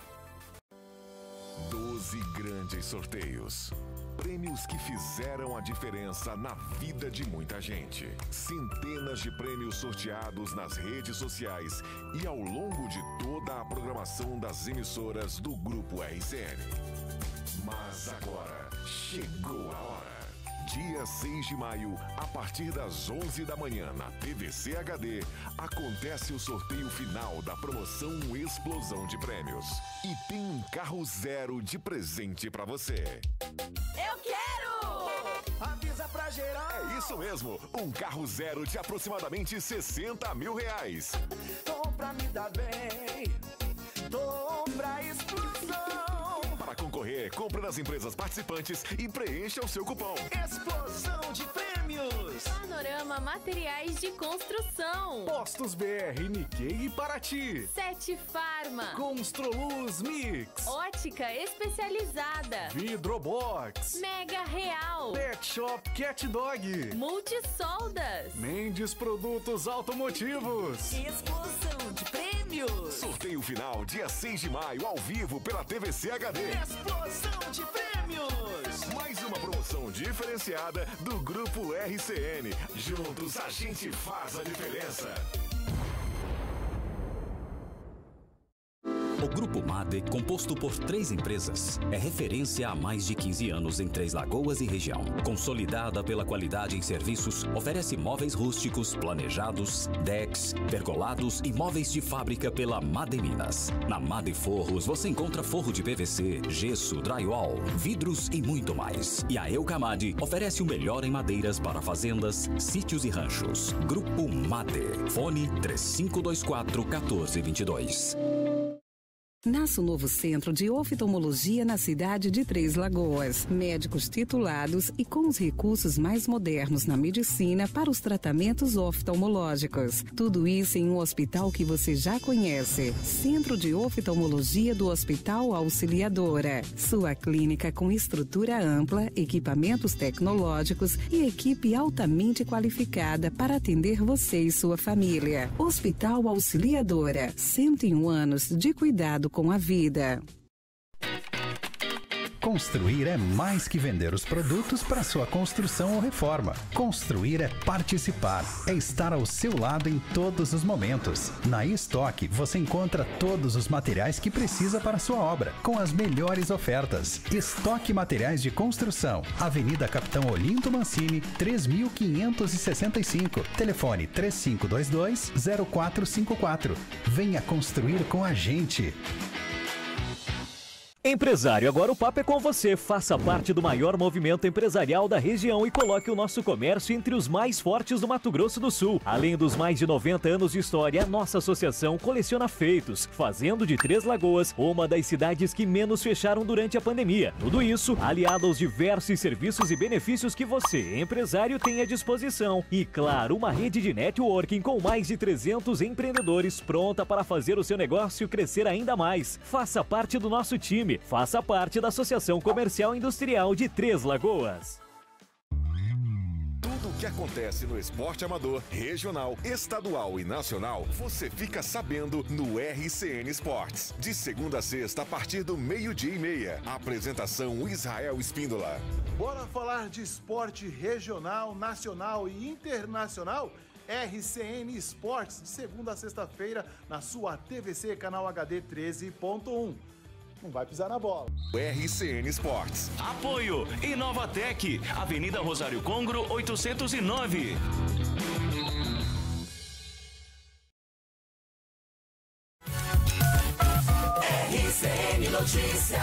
12 grandes sorteios. Prêmios que fizeram a diferença na vida de muita gente. Centenas de prêmios sorteados nas redes sociais e ao longo de toda a programação das emissoras do Grupo RCN. Mas agora chegou a hora. Dia 6 de maio, a partir das 11 da manhã, na TVC HD, acontece o sorteio final da promoção Explosão de Prêmios. E tem um carro 0 de presente pra você. Eu quero! Avisa pra geral! É isso mesmo, um carro 0 de aproximadamente 60 mil reais. Tom pra me dar bem, tom pra explosão. Para concorrer, compre nas empresas participantes e preencha o seu cupom. Explosão de prêmios! Panorama Materiais de Construção. Postos BR, Nikkei e Paraty. 7 Farma. Construluz Mix. Ótica Especializada. Vidrobox. Mega Real. Pet Shop Cat Dog. Multisoldas. Mendes Produtos Automotivos. Explosão de prêmios! prêmios. Sorteio final dia 6 de maio, ao vivo pela TVC HD. Explosão de prêmios. Mais uma promoção diferenciada do Grupo RCN. Juntos a gente faz a diferença. O Grupo MADE, composto por 3 empresas, é referência há mais de 15 anos em Três Lagoas e região. Consolidada pela qualidade em serviços, oferece móveis rústicos, planejados, decks, pergolados e móveis de fábrica pela MADE Minas. Na MADE Forros você encontra forro de PVC, gesso, drywall, vidros e muito mais. E a Eucamade oferece o melhor em madeiras para fazendas, sítios e ranchos. Grupo MADE. Fone 3524-1422. Nasce o novo centro de oftalmologia na cidade de Três Lagoas. Médicos titulados e com os recursos mais modernos na medicina para os tratamentos oftalmológicos. Tudo isso em um hospital que você já conhece. Centro de Oftalmologia do Hospital Auxiliadora. Sua clínica com estrutura ampla, equipamentos tecnológicos e equipe altamente qualificada para atender você e sua família. Hospital Auxiliadora. 101 anos de cuidado com a vida. Construir é mais que vender os produtos para sua construção ou reforma. Construir é participar, é estar ao seu lado em todos os momentos. Na Estoque você encontra todos os materiais que precisa para sua obra, com as melhores ofertas. Estoque Materiais de Construção, Avenida Capitão Olinto Mancini, 3565. Telefone 3522-0454. Venha construir com a gente. Empresário, agora o papo é com você. Faça parte do maior movimento empresarial da região e coloque o nosso comércio entre os mais fortes do Mato Grosso do Sul. Além dos mais de 90 anos de história, a nossa associação coleciona feitos, fazendo de Três Lagoas uma das cidades que menos fecharam durante a pandemia. Tudo isso aliado aos diversos serviços e benefícios que você, empresário, tem à disposição. E claro, uma rede de networking com mais de 300 empreendedores pronta para fazer o seu negócio crescer ainda mais. Faça parte do nosso time. Faça parte da Associação Comercial e Industrial de Três Lagoas. Tudo o que acontece no esporte amador, regional, estadual e nacional, você fica sabendo no RCN Esportes. De segunda a sexta, a partir do 12:30. Apresentação Israel Espíndola. Bora falar de esporte regional, nacional e internacional? RCN Esportes, de segunda a sexta-feira, na sua TVC, canal HD 13.1. Não vai pisar na bola. RCN Esportes. Apoio Inovatec, Avenida Rosário Congro, 809. RCN Notícias.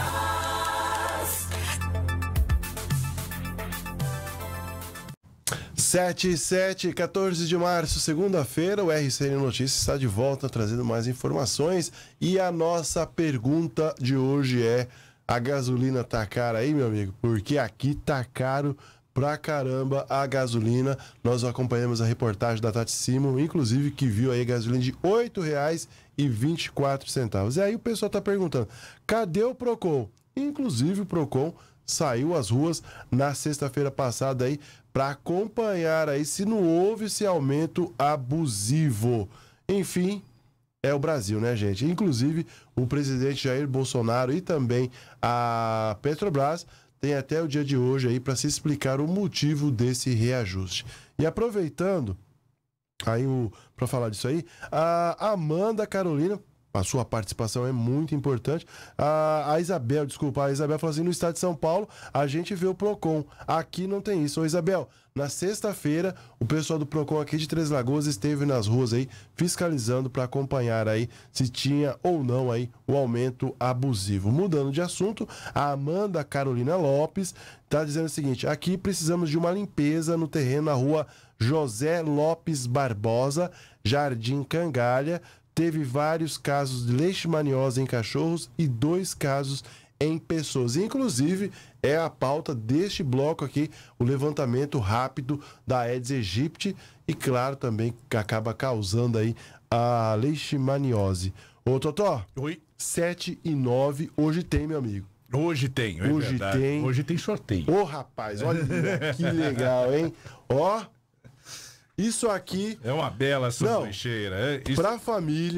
14 de março, segunda-feira, o RCN Notícias está de volta trazendo mais informações. E a nossa pergunta de hoje é: a gasolina tá cara aí, meu amigo? Porque aqui tá caro pra caramba a gasolina. Nós acompanhamos a reportagem da Tati Simon, inclusive, que viu aí a gasolina de R$ 8,24. E aí o pessoal tá perguntando: cadê o Procon? Inclusive o Procon saiu às ruas na sexta-feira passada aí para acompanhar aí se não houve esse aumento abusivo. Enfim, é o Brasil, né, gente? Inclusive, o presidente Jair Bolsonaro e também a Petrobras tem até o dia de hoje aí para se explicar o motivo desse reajuste. E aproveitando aí para falar disso aí, a Amanda Carolina, a sua participação é muito importante. A Isabel falou assim: no estado de São Paulo, a gente vê o Procon. Aqui não tem isso. Ô, Isabel, na sexta-feira, o pessoal do Procon aqui de Três Lagoas esteve nas ruas aí, fiscalizando para acompanhar aí se tinha ou não aí o aumento abusivo. Mudando de assunto, a Amanda Carolina Lopes está dizendo o seguinte: aqui precisamos de uma limpeza no terreno na rua José Lopes Barbosa, Jardim Cangalha. Teve vários casos de leishmaniose em cachorros e 2 casos em pessoas. Inclusive, é a pauta deste bloco aqui, o levantamento rápido da Aedes aegypti e, claro, também que acaba causando aí a leishmaniose. Ô, Totó. Oi. 7 e 9, hoje tem, meu amigo. Hoje tem, é hoje verdade. Tem. Hoje tem sorteio. Ô, rapaz, olha que legal, hein? Ó, isso aqui... É uma bela sanduicheira. Pra família,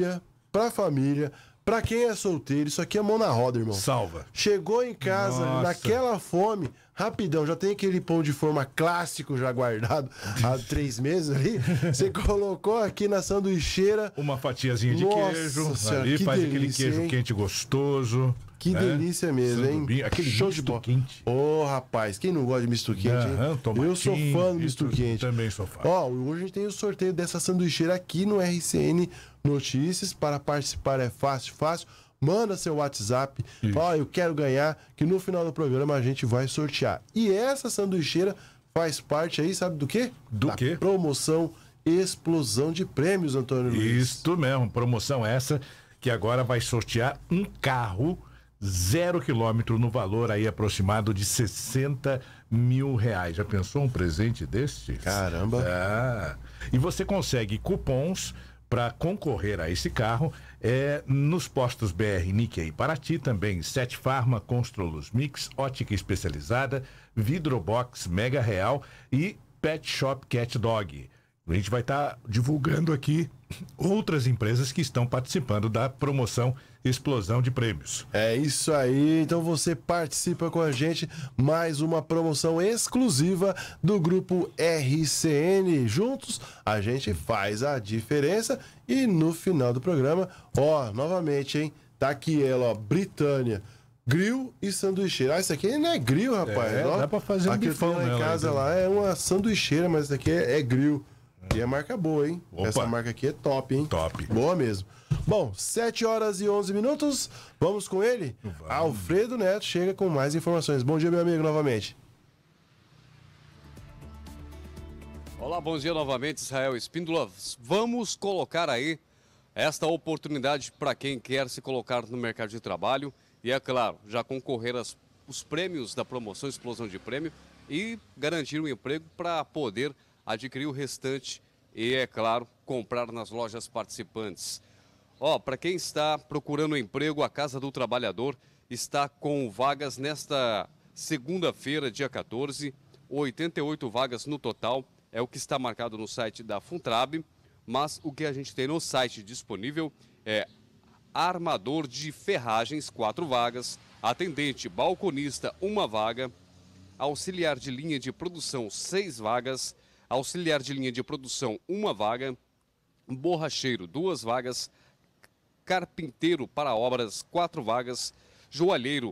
pra família, pra quem é solteiro. Isso aqui é mão na roda, irmão. Salva. Chegou em casa, naquela fome, rapidão, já tem aquele pão de forma clássico já guardado há 3 meses ali. Você colocou aqui na sanduicheira. Uma fatiazinha de queijo. Senhora, ali faz delícia, aquele queijo quente gostoso. Que delícia mesmo, hein? Aquele show de bola. Quente. Ô, rapaz, quem não gosta de misto quente, hein? Eu sou fã do misto quente. Também sou fã. Ó, hoje a gente tem o sorteio dessa sanduicheira aqui no RCN Notícias. Para participar é fácil. Manda seu WhatsApp. Ó, eu quero ganhar, que no final do programa a gente vai sortear. E essa sanduicheira faz parte aí, sabe do quê? Do quê? Promoção Explosão de Prêmios, Antônio Luiz. Isso mesmo, promoção essa que agora vai sortear um carro 0 quilômetro no valor aí aproximado de R$60 mil. Já pensou um presente deste? Caramba! E você consegue cupons para concorrer a esse carro nos postos BR Nikkei Paraty, também 7 Farma, Construlus Mix, Ótica Especializada, Vidrobox Mega Real e Pet Shop Cat Dog. A gente vai estar divulgando aqui outras empresas que estão participando da promoção Explosão de Prêmios. É isso aí, então você participa com a gente, mais uma promoção exclusiva do grupo RCN. Juntos a gente faz a diferença e no final do programa, ó, novamente, hein, tá aqui ela, ó, Britânia. Grill e sanduicheira. Ah, isso aqui não é grill, rapaz. Ó, dá pra fazer um aqui bifão lá em casa lá é uma sanduicheira, mas isso aqui é grill. E é marca boa, hein? Opa. Essa marca aqui é top, hein? Top. Boa mesmo. Bom, 7h11. Vamos com ele? Vamos. Alfredo Neto chega com mais informações. Bom dia, meu amigo, novamente. Olá, bom dia novamente, Israel Espíndola. Vamos colocar aí esta oportunidade para quem quer se colocar no mercado de trabalho e, é claro, já concorrer os prêmios da promoção Explosão de Prêmio e garantir um emprego para poder adquirir o restante e, é claro, comprar nas lojas participantes. Ó, para quem está procurando emprego, a Casa do Trabalhador está com vagas nesta segunda-feira, dia 14, 88 vagas no total, é o que está marcado no site da Funtrab, mas o que a gente tem no site disponível é armador de ferragens, 4 vagas, atendente balconista, 1 vaga, auxiliar de linha de produção, 6 vagas, auxiliar de linha de produção, 1 vaga, borracheiro, 2 vagas, carpinteiro para obras, 4 vagas, joalheiro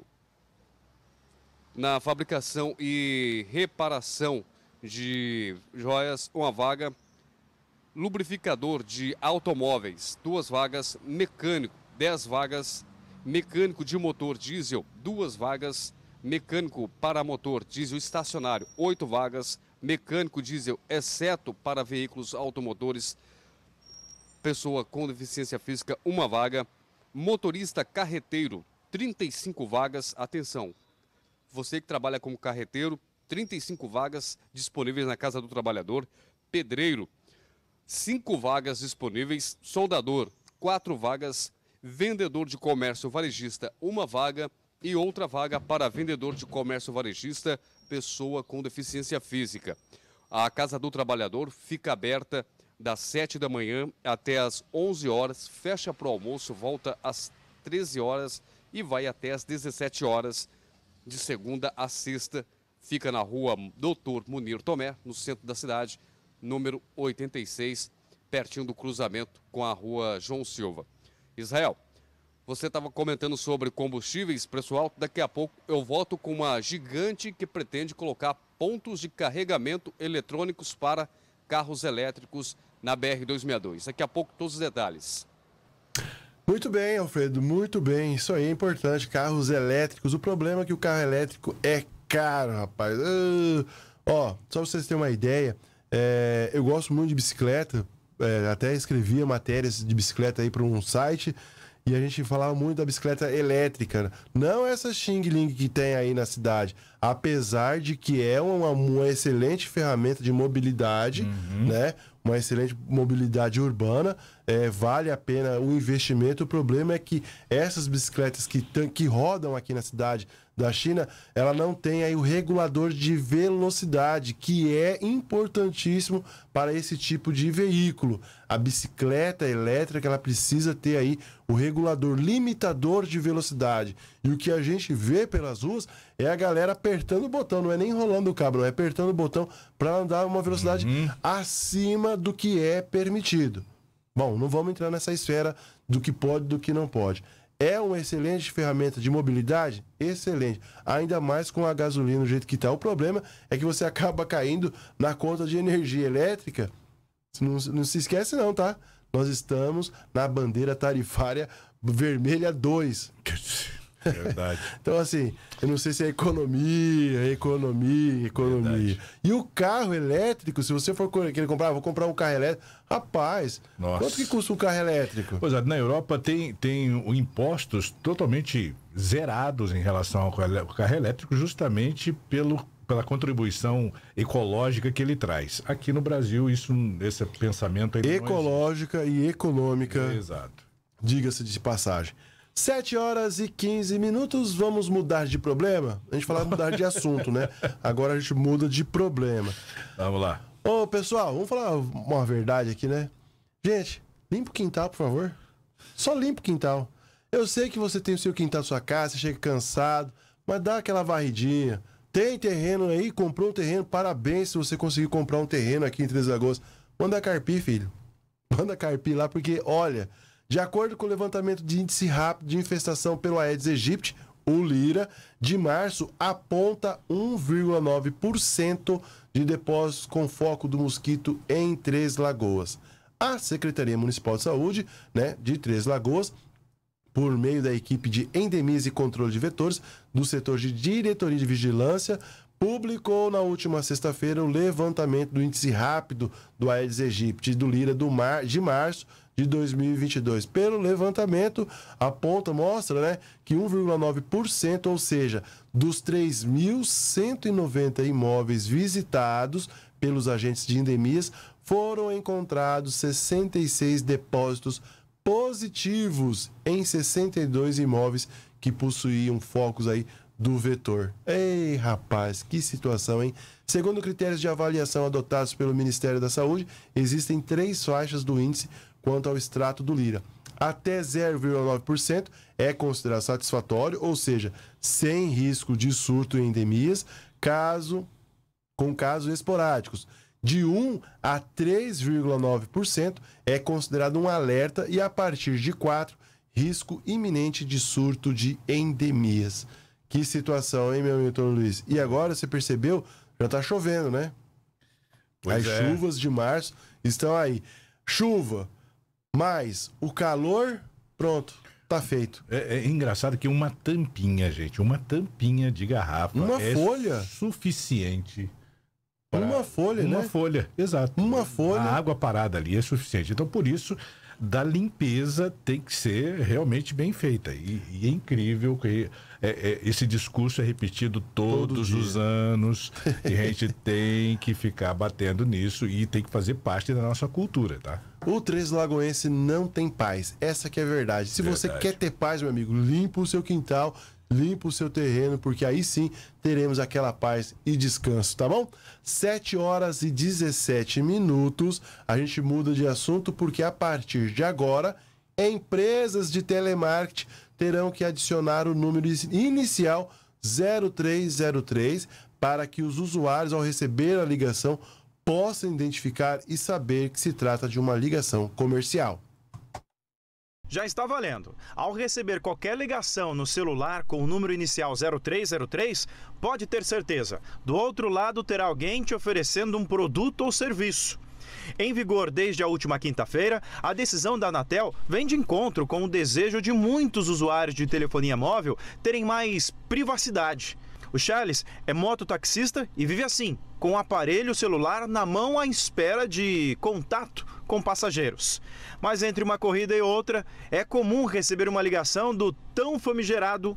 na fabricação e reparação de joias, 1 vaga, lubrificador de automóveis, 2 vagas, mecânico, 10 vagas, mecânico de motor diesel, 2 vagas, mecânico para motor diesel estacionário, 8 vagas, mecânico diesel, exceto para veículos automotores, pessoa com deficiência física, 1 vaga, motorista carreteiro, 35 vagas, atenção, você que trabalha como carreteiro, 35 vagas disponíveis na Casa do Trabalhador, pedreiro, 5 vagas disponíveis, soldador, 4 vagas, vendedor de comércio varejista, 1 vaga e outra vaga para vendedor de comércio varejista, pessoa com deficiência física. A Casa do Trabalhador fica aberta das 7 da manhã até as 11 horas, fecha para o almoço, volta às 13 horas e vai até às 17 horas, de segunda a sexta. Fica na rua Doutor Munir Tomé, no centro da cidade, número 86, pertinho do cruzamento com a rua João Silva. Israel, você estava comentando sobre combustíveis, pessoal, daqui a pouco eu volto com uma gigante que pretende colocar pontos de carregamento eletrônicos para carros elétricos na BR-262. Daqui a pouco todos os detalhes. Muito bem, Alfredo, muito bem. Isso aí é importante, carros elétricos. O problema é que o carro elétrico é caro, rapaz. Ó, só pra vocês terem uma ideia, eu gosto muito de bicicleta, até escrevia matérias de bicicleta aí para um site e a gente falava muito da bicicleta elétrica, não essa Xing Ling que tem aí na cidade, apesar de que é uma excelente ferramenta de mobilidade, né? uma excelente mobilidade urbana, vale a pena o investimento. O problema é que essas bicicletas que rodam aqui na cidade da China, ela não tem aí o regulador de velocidade, que é importantíssimo para esse tipo de veículo. A bicicleta elétrica, ela precisa ter aí o regulador limitador de velocidade. E o que a gente vê pelas ruas é a galera apertando o botão, não é nem enrolando o cabo, não é apertando o botão para andar uma velocidade acima do que é permitido. Bom, não vamos entrar nessa esfera do que pode e do que não pode. É uma excelente ferramenta de mobilidade? Excelente. Ainda mais com a gasolina do jeito que está. O problema é que você acaba caindo na conta de energia elétrica. Não se esquece não, tá? Nós estamos na bandeira tarifária vermelha 2. Verdade. Então, assim, eu não sei se é economia. Verdade. E o carro elétrico, se você for querer comprar, vou comprar um carro elétrico. Rapaz, quanto que custa um carro elétrico? Pois é, na Europa tem impostos totalmente zerados em relação ao carro elétrico, justamente pela contribuição ecológica que ele traz. Aqui no Brasil, esse pensamento... Ecológica e econômica. Exato. Diga-se de passagem. 7h15, vamos mudar de problema? A gente falava mudar de assunto, né? Agora a gente muda de problema. Vamos lá. Ô, pessoal, vamos falar uma verdade aqui, né? Gente, limpa o quintal, por favor. Só limpa o quintal. Eu sei que você tem o seu quintal da sua casa, você chega cansado, mas dá aquela varridinha. Tem terreno aí, comprou um terreno, parabéns se você conseguir comprar um terreno aqui em Três Lagoas. Manda carpir, filho. Manda carpir lá, porque, olha... De acordo com o levantamento de índice rápido de infestação pelo Aedes aegypti, o Lira, de março aponta 1,9% de depósitos com foco do mosquito em Três Lagoas. A Secretaria Municipal de Saúde, de Três Lagoas, por meio da equipe de endemias e controle de vetores do setor de diretoria de vigilância, publicou na última sexta-feira o levantamento do índice rápido do Aedes aegypti do Lira de março de 2022. Pelo levantamento, mostra que 1,9%, ou seja, dos 3.190 imóveis visitados pelos agentes de endemias, foram encontrados 66 depósitos positivos em 62 imóveis que possuíam focos aí do vetor. Ei, rapaz, que situação, hein? Segundo critérios de avaliação adotados pelo Ministério da Saúde, existem 3 faixas do índice quanto ao extrato do Lira. Até 0,9% é considerado satisfatório, ou seja, sem risco de surto em endemias, com casos esporádicos. De 1 a 3,9% é considerado um alerta e a partir de 4, risco iminente de surto de endemias. Que situação, hein, meu Milton Luiz? E agora, você percebeu? Já tá chovendo, né? As chuvas de março estão aí. Chuva, mais o calor, pronto, tá feito. É engraçado que uma tampinha de garrafa folha suficiente. Uma folha, Uma folha, exato. Uma folha. A água parada ali é suficiente. Então, por isso, da limpeza tem que ser realmente bem feita. E é incrível que esse discurso é repetido todos os anos. E a gente tem que ficar batendo nisso e tem que fazer parte da nossa cultura, tá? O Três Lagoense não tem paz. Essa que é a verdade. Se você quer ter paz, meu amigo, limpa o seu quintal, limpa o seu terreno, porque aí sim teremos aquela paz e descanso, tá bom? 7h17, a gente muda de assunto porque a partir de agora, empresas de telemarketing terão que adicionar o número inicial 0303 para que os usuários, ao receber a ligação, possam identificar e saber que se trata de uma ligação comercial. Já está valendo. Ao receber qualquer ligação no celular com o número inicial 0303, pode ter certeza, do outro lado terá alguém te oferecendo um produto ou serviço. Em vigor desde a última quinta-feira, a decisão da Anatel vem de encontro com o desejo de muitos usuários de telefonia móvel terem mais privacidade. O Charles é mototaxista e vive assim, com o aparelho celular na mão à espera de contato com passageiros. Mas entre uma corrida e outra, é comum receber uma ligação do tão famigerado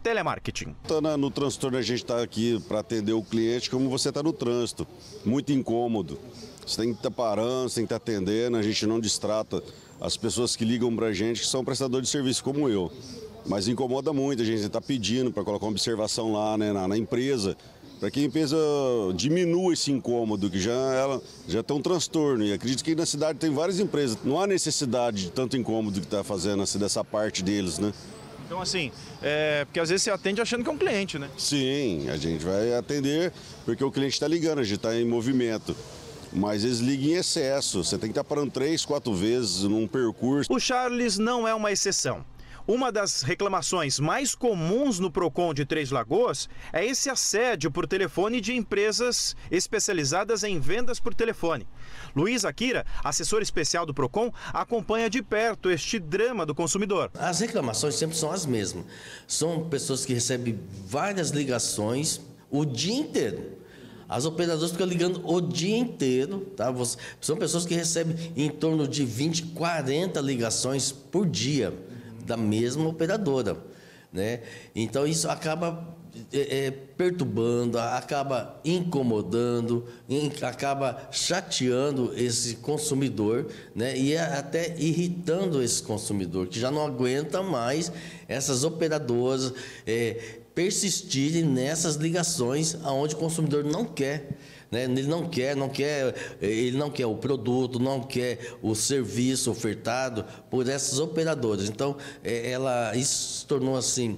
telemarketing. No transtorno, a gente está aqui para atender o cliente como você está no trânsito, muito incômodo. Você tem que estar parando, você tem que estar atendendo, a gente não distrata as pessoas que ligam para a gente, que são prestadores de serviço como eu. Mas incomoda muito, a gente está pedindo para colocar uma observação lá, né, na empresa, para que a empresa diminua esse incômodo, que ela já tem um transtorno. E acredito que na cidade tem várias empresas, não há necessidade de tanto incômodo que está fazendo assim, dessa parte deles, né? Então, assim, porque às vezes você atende achando que é um cliente, né? Sim, a gente vai atender porque o cliente está ligando, a gente está em movimento. Mas eles ligam em excesso, você tem que estar parando 3, 4 vezes num percurso. O Charles não é uma exceção. Uma das reclamações mais comuns no PROCON de Três Lagoas é esse assédio por telefone de empresas especializadas em vendas por telefone. Luiz Akira, assessor especial do PROCON, acompanha de perto este drama do consumidor. As reclamações sempre são as mesmas. São pessoas que recebem várias ligações o dia inteiro. As operadoras ficam ligando o dia inteiro, tá? São pessoas que recebem em torno de 20, 40 ligações por dia da mesma operadora, né? Então isso acaba perturbando, acaba incomodando, acaba chateando esse consumidor, né? E até irritando esse consumidor, que já não aguenta mais essas operadoras persistirem nessas ligações aonde o consumidor não quer. Ele não quer o produto, não quer o serviço ofertado por essas operadoras. Então, isso se tornou assim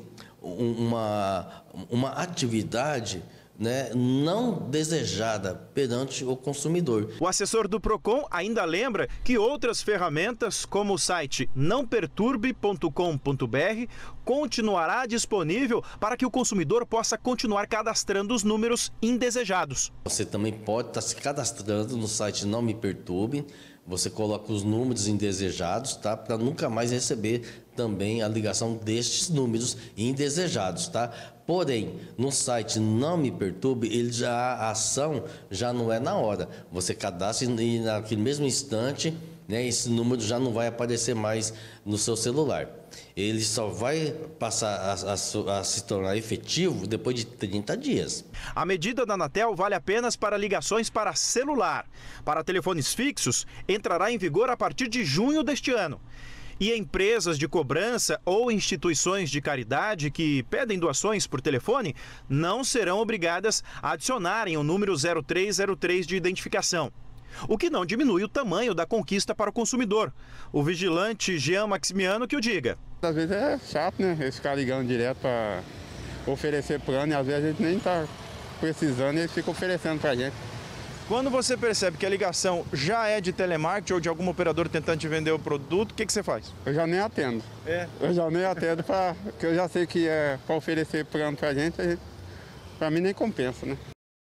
uma atividade, né, não desejada perante o consumidor. O assessor do PROCON ainda lembra que outras ferramentas, como o site nãoperturbe.com.br, continuará disponível para que o consumidor possa continuar cadastrando os números indesejados. Você também pode estar se cadastrando no site Não Me Perturbe. Você coloca os números indesejados, tá? Para nunca mais receber também a ligação destes números indesejados, tá? Porém, no site Não Me Perturbe, a ação já não é na hora. Você cadastra e naquele mesmo instante, né, esse número já não vai aparecer mais no seu celular. Ele só vai passar a se tornar efetivo depois de 30 dias. A medida da Anatel vale apenas para ligações para celular. Para telefones fixos, entrará em vigor a partir de junho deste ano. E empresas de cobrança ou instituições de caridade que pedem doações por telefone não serão obrigadas a adicionarem o número 0303 de identificação. O que não diminui o tamanho da conquista para o consumidor. O vigilante Jean Maximiano que o diga. Às vezes é chato, né? Eles ficarem ligando direto para oferecer plano e às vezes a gente nem está precisando e eles ficam oferecendo para a gente. Quando você percebe que a ligação já é de telemarketing ou de algum operador tentando te vender o produto, o que você faz? Eu já nem atendo. Eu já nem atendo porque eu já sei que é para oferecer plano para a gente, para mim nem compensa, né?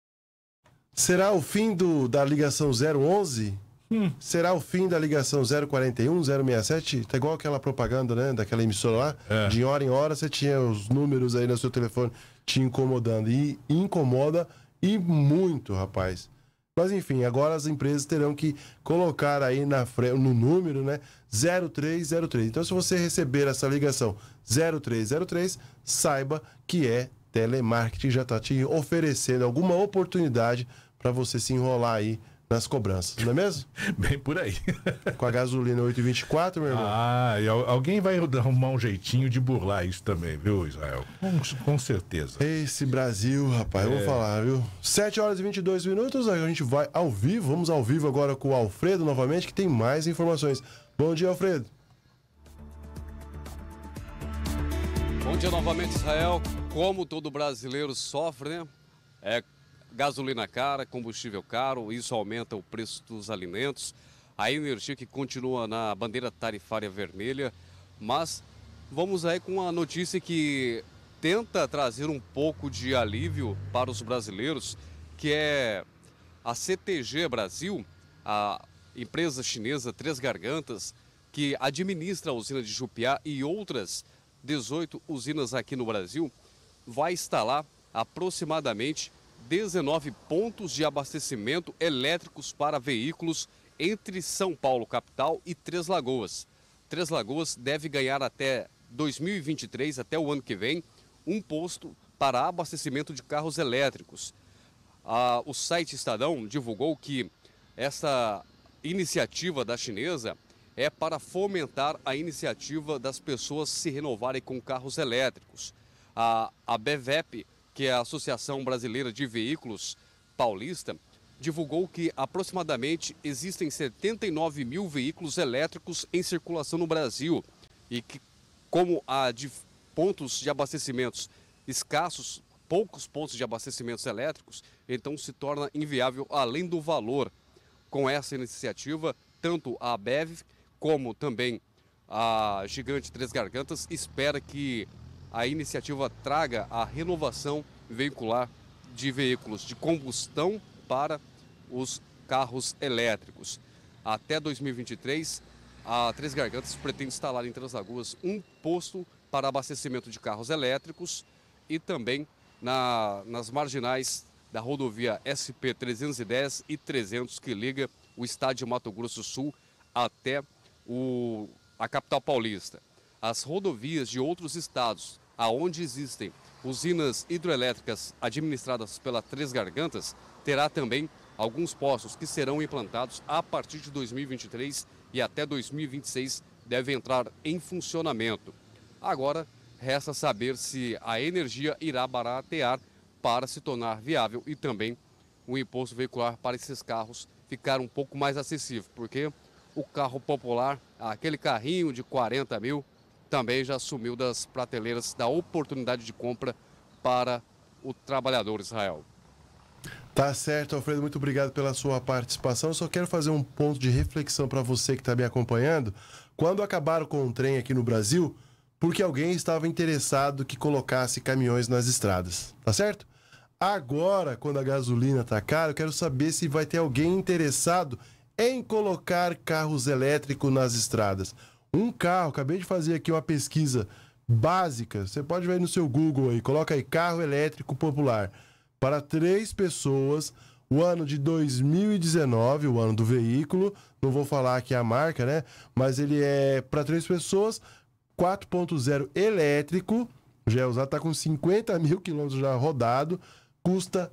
Será o fim da ligação 011? Será o fim da ligação 041, 067? Tá igual aquela propaganda, né? Daquela emissora lá. De hora em hora você tinha os números aí no seu telefone te incomodando. E incomoda e muito, rapaz. Mas enfim, agora as empresas terão que colocar aí no número, né, 0303. Então, se você receber essa ligação 0303, saiba que é telemarketing, já está te oferecendo alguma oportunidade para você se enrolar aí nas cobranças, não é mesmo? Bem por aí. Com a gasolina 8,24, meu irmão. E alguém vai arrumar um jeitinho de burlar isso também, viu, Israel? Com certeza. Esse Brasil, rapaz, eu vou falar, viu? 7 horas e 22 minutos, a gente vai ao vivo, vamos ao vivo agora com o Alfredo novamente, que tem mais informações. Bom dia, Alfredo. Bom dia novamente, Israel. Como todo brasileiro sofre, né? Gasolina cara, combustível caro, isso aumenta o preço dos alimentos. A energia que continua na bandeira tarifária vermelha, mas vamos aí com uma notícia que tenta trazer um pouco de alívio para os brasileiros, que é a CTG Brasil, a empresa chinesa Três Gargantas, que administra a usina de Jupiá e outras 18 usinas aqui no Brasil, vai instalar aproximadamente 19 pontos de abastecimento elétricos para veículos entre São Paulo, capital, e Três Lagoas. Três Lagoas deve ganhar até 2023, até o ano que vem, um posto para abastecimento de carros elétricos. O site Estadão divulgou que essa iniciativa da chinesa é para fomentar a iniciativa das pessoas se renovarem com carros elétricos. A BVEP, que é a Associação Brasileira de Veículos Paulista, divulgou que aproximadamente existem 79 mil veículos elétricos em circulação no Brasil e que, como há pontos de abastecimentos escassos, poucos pontos de abastecimentos elétricos, então se torna inviável além do valor. Com essa iniciativa, tanto a ABEV como também a Gigante Três Gargantas espera que a iniciativa traga a renovação veicular de veículos de combustão para os carros elétricos. Até 2023, a Três Gargantas pretende instalar em Três Lagoas um posto para abastecimento de carros elétricos e também nas marginais da rodovia SP-310 e 300, que liga o estado de Mato Grosso do Sul até a capital paulista. As rodovias de outros estados, aonde existem usinas hidroelétricas administradas pela Três Gargantas, terá também alguns postos que serão implantados a partir de 2023 e até 2026 devem entrar em funcionamento. Agora, resta saber se a energia irá baratear para se tornar viável e também o imposto veicular para esses carros ficar um pouco mais acessível, porque o carro popular, aquele carrinho de 40 mil, também já sumiu das prateleiras da oportunidade de compra para o trabalhador, Israel. Tá certo, Alfredo, muito obrigado pela sua participação. Eu só quero fazer um ponto de reflexão para você que está me acompanhando. Quando acabaram com o trem aqui no Brasil, porque alguém estava interessado que colocasse caminhões nas estradas, tá certo? Agora, quando a gasolina tá cara, eu quero saber se vai ter alguém interessado em colocar carros elétricos nas estradas. Um carro, acabei de fazer aqui uma pesquisa básica, você pode ver no seu Google aí, coloca aí carro elétrico popular. Para 3 pessoas, o ano de 2019, o ano do veículo, não vou falar aqui a marca, né? Mas ele é para 3 pessoas, 4.0 elétrico, já é usado, está com 50 mil quilômetros já rodado, custa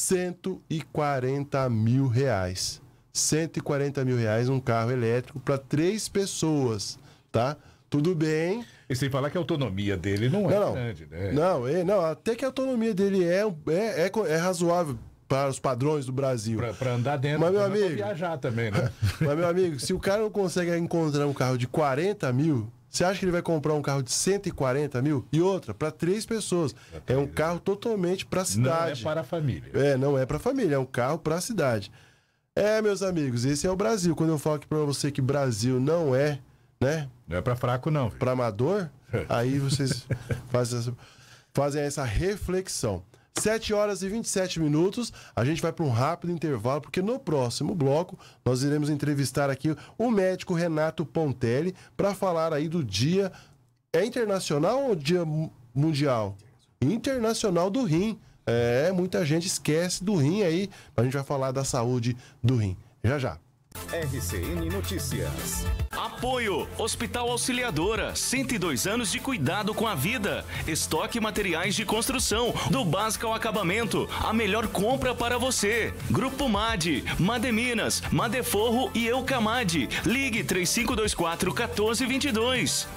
140 mil reais. 140 mil reais um carro elétrico para 3 pessoas, tá? Tudo bem. E sem falar que a autonomia dele não é grande, né? Não, até que a autonomia dele é razoável para os padrões do Brasil. Para andar dentro, mas, meu amigo, amigo, viajar também, né? Mas, meu amigo, se o cara não consegue encontrar um carro de 40 mil, você acha que ele vai comprar um carro de 140 mil? E outra, para 3 pessoas. É um carro totalmente para a cidade. Não é para a família. Não é para a família, é um carro para a cidade. Meus amigos, esse é o Brasil. Quando eu falo aqui para você que Brasil não é, né? Não é para fraco, não. Para amador, aí vocês fazem essa reflexão. 7 horas e 27 minutos, a gente vai para um rápido intervalo, porque no próximo bloco nós iremos entrevistar aqui o médico Renato Pontelli para falar aí do dia... É internacional ou dia mundial? Internacional do rim. Muita gente esquece do rim aí, a gente vai falar da saúde do rim. Já já. RCN Notícias. Apoio Hospital Auxiliadora, 102 anos de cuidado com a vida. Estoque materiais de construção, do básico ao acabamento. A melhor compra para você. Grupo MAD, Mademinas, Madeforro e Eucamad. Ligue 3524-1422.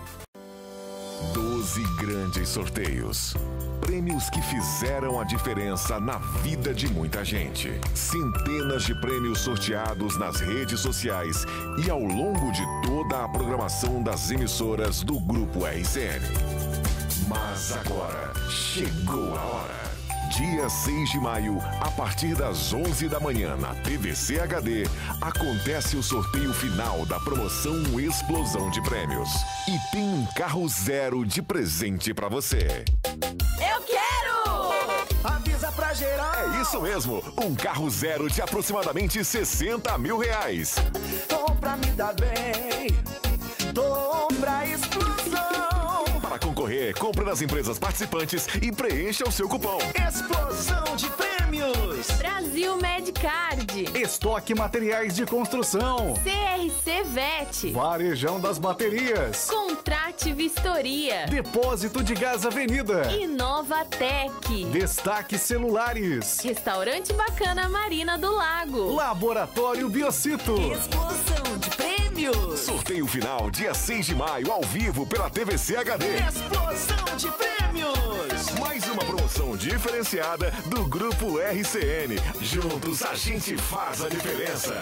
12 grandes sorteios. Prêmios que fizeram a diferença na vida de muita gente. Centenas de prêmios sorteados nas redes sociais e ao longo de toda a programação das emissoras do Grupo RCN. Mas agora chegou a hora. Dia 6 de maio, a partir das 11 da manhã, na TVC HD, acontece o sorteio final da promoção Explosão de Prêmios. E tem um carro 0 de presente pra você. Eu quero! Avisa pra geral! É isso mesmo, um carro 0 de aproximadamente 60 mil reais. Tô pra me dar bem, tô pra explosão. Para concorrer, você. Compre nas empresas participantes e preencha o seu cupom. Explosão de prêmios! Brasil Medcard. Estoque Materiais de Construção. CRC Vet. Varejão das Baterias. Contrate Vistoria. Depósito de Gás Avenida. Inovatec. Destaque Celulares. Restaurante Bacana Marina do Lago. Laboratório Biocito. Explosão de prêmios! Sorteio final, dia 6 de maio, ao vivo pela TVC HD. Explosão de prêmios! Mais uma promoção diferenciada do Grupo RCN. Juntos a gente faz a diferença.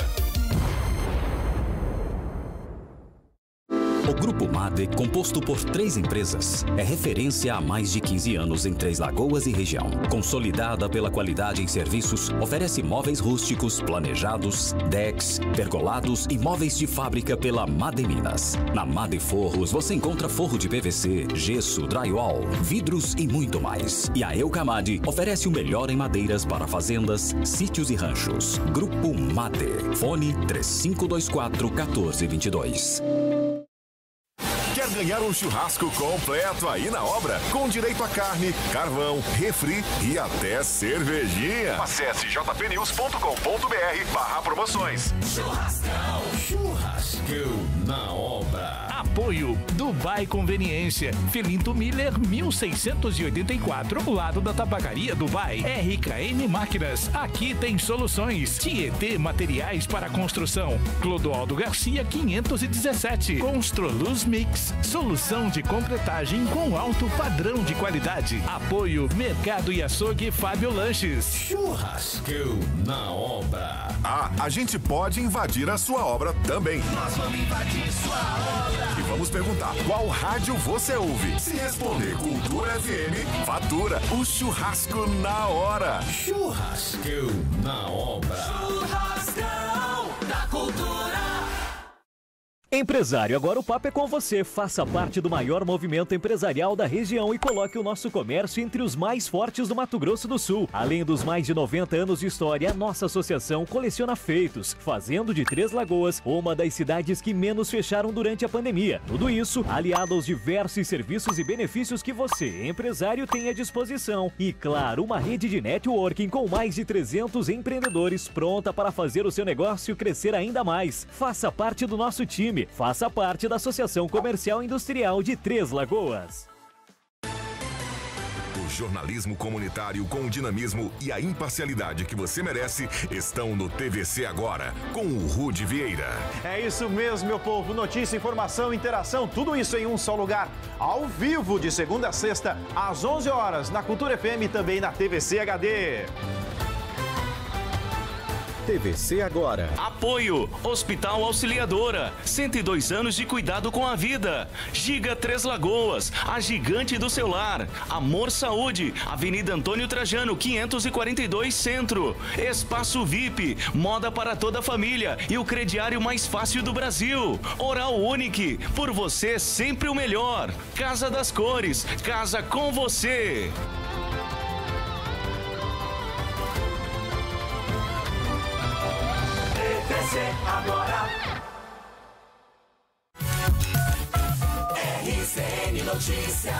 O Grupo MADE, composto por 3 empresas, é referência há mais de 15 anos em Três Lagoas e região. Consolidada pela qualidade em serviços, oferece móveis rústicos, planejados, decks, pergolados e móveis de fábrica pela MADE Minas. Na MADE Forros você encontra forro de PVC, gesso, drywall, vidros e muito mais. E a Eucamade oferece o melhor em madeiras para fazendas, sítios e ranchos. Grupo MADE. Fone 3524-1422. Quer ganhar um churrasco completo aí na obra? Com direito a carne, carvão, refri e até cervejinha. Acesse jpnews.com.br/promoções. Churrascão na obra. Apoio Dubai Conveniência, Felinto Miller 1684, lado da Tabacaria Dubai. RKM Máquinas, aqui tem soluções. Tietê Materiais para Construção, Clodoaldo Garcia 517. Construluz Mix, solução de concretagem com alto padrão de qualidade. Apoio Mercado e Açougue Fábio Lanches. Churrascão na obra. Ah, a gente pode invadir a sua obra também. Nós vamos invadir sua obra. E vamos perguntar qual rádio você ouve. Se responder Cultura FM, fatura o churrasco na hora. Churrascão na obra. Churrascão da Cultura. Empresário, agora o papo é com você. Faça parte do maior movimento empresarial da região e coloque o nosso comércio entre os mais fortes do Mato Grosso do Sul. Além dos mais de 90 anos de história, a nossa associação coleciona feitos, fazendo de Três Lagoas uma das cidades que menos fecharam durante a pandemia. Tudo isso aliado aos diversos serviços e benefícios que você, empresário, tem à disposição. E, claro, uma rede de networking com mais de 300 empreendedores pronta para fazer o seu negócio crescer ainda mais. Faça parte do nosso time. Faça parte da Associação Comercial e Industrial de Três Lagoas. O jornalismo comunitário com o dinamismo e a imparcialidade que você merece estão no TVC Agora, com o Rude Vieira. É isso mesmo, meu povo. Notícia, informação, interação, tudo isso em um só lugar. Ao vivo, de segunda a sexta, às 11 horas, na Cultura FM e também na TVC HD. TVC Agora. Apoio Hospital Auxiliadora, 102 anos de cuidado com a vida. Giga Três Lagoas, a gigante do seu lar. Amor Saúde, Avenida Antônio Trajano, 542 Centro. Espaço VIP, moda para toda a família e o crediário mais fácil do Brasil. Oral Unique, por você sempre o melhor. Casa das Cores, casa com você. Agora RCN Notícias.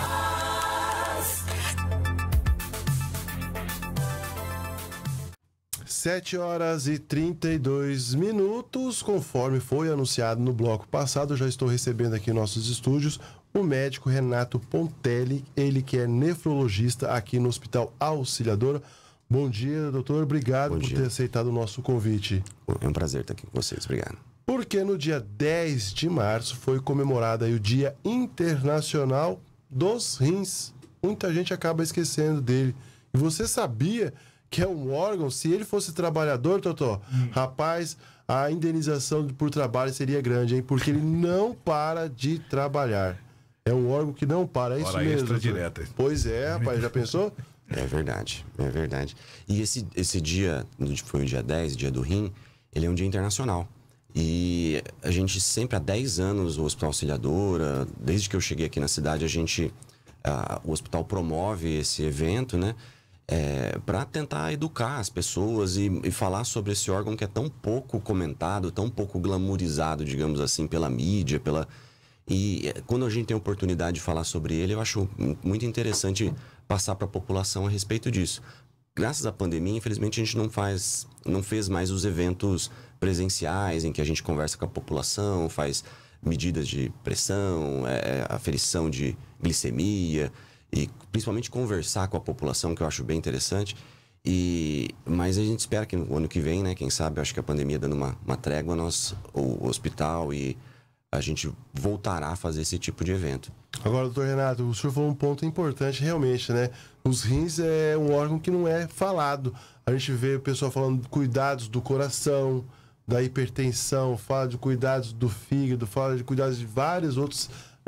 Sete horas e 32 minutos, conforme foi anunciado no bloco passado. Eu já estou recebendo aqui em nossos estúdios o médico Renato Pontelli, ele que é nefrologista aqui no Hospital Auxiliadora. Bom dia, doutor. Obrigado por ter aceitado o nosso convite. É um prazer estar aqui com vocês. Obrigado. Porque no dia 10 de março foi comemorado aí o Dia Internacional dos Rins. Muita gente acaba esquecendo dele. E você sabia que é um órgão, se ele fosse trabalhador, Totó, rapaz, a indenização por trabalho seria grande, hein? Porque ele não para de trabalhar. É um órgão que não para, é isso mesmo. Extra direta. Pois é, rapaz, já pensou? É verdade, é verdade. E esse dia, foi o dia 10, dia do rim, ele é um dia internacional. E a gente sempre, há 10 anos, o Hospital Auxiliadora, desde que eu cheguei aqui na cidade, o hospital promove esse evento, né? Para tentar educar as pessoas e falar sobre esse órgão que é tão pouco comentado, tão pouco glamourizado, digamos assim, pela mídia, E quando a gente tem a oportunidade de falar sobre ele, eu acho muito interessante passar para a população a respeito disso. Graças à pandemia, infelizmente, a gente não fez mais os eventos presenciais em que a gente conversa com a população, faz medidas de pressão, aferição de glicemia e principalmente conversar com a população, que eu acho bem interessante. Mas a gente espera que no ano que vem, né, quem sabe, eu acho que a pandemia dando uma trégua, o hospital e a gente voltará a fazer esse tipo de evento. Agora, doutor Renato, o senhor falou um ponto importante realmente, né? Os rins é um órgão que não é falado. A gente vê o pessoal falando de cuidados do coração, da hipertensão, fala de cuidados do fígado, fala de cuidados de vários outros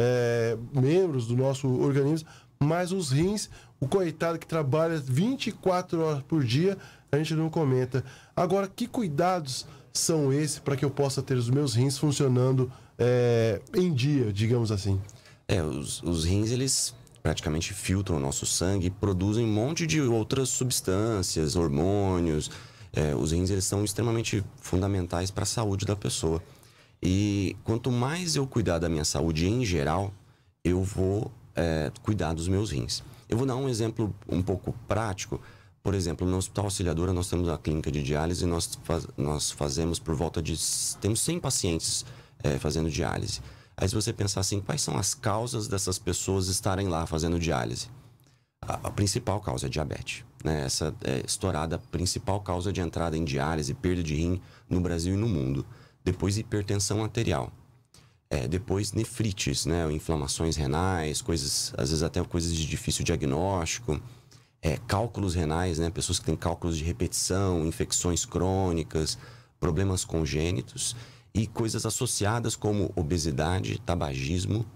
membros do nosso organismo, mas os rins, o coitado que trabalha 24 horas por dia, a gente não comenta. Agora, que cuidados são esses para que eu possa ter os meus rins funcionando em dia, digamos assim? Os rins, eles praticamente filtram o nosso sangue e produzem um monte de outras substâncias, hormônios. Os rins, eles são extremamente fundamentais para a saúde da pessoa. E quanto mais eu cuidar da minha saúde em geral, eu vou cuidar dos meus rins. Eu vou dar um exemplo um pouco prático. Por exemplo, no Hospital Auxiliadora, nós temos a clínica de diálise e nós fazemos por volta de... Temos 100 pacientes fazendo diálise. Aí, se você pensar assim, quais são as causas dessas pessoas estarem lá fazendo diálise? A principal causa é diabetes, né? Essa é estourada, a principal causa de entrada em diálise, perda de rim no Brasil e no mundo. Depois, hipertensão arterial. Depois, nefrites, né? Inflamações renais, às vezes até coisas de difícil diagnóstico. Cálculos renais, né? Pessoas que têm cálculos de repetição, infecções crônicas, problemas congênitos. E coisas associadas como obesidade, tabagismo,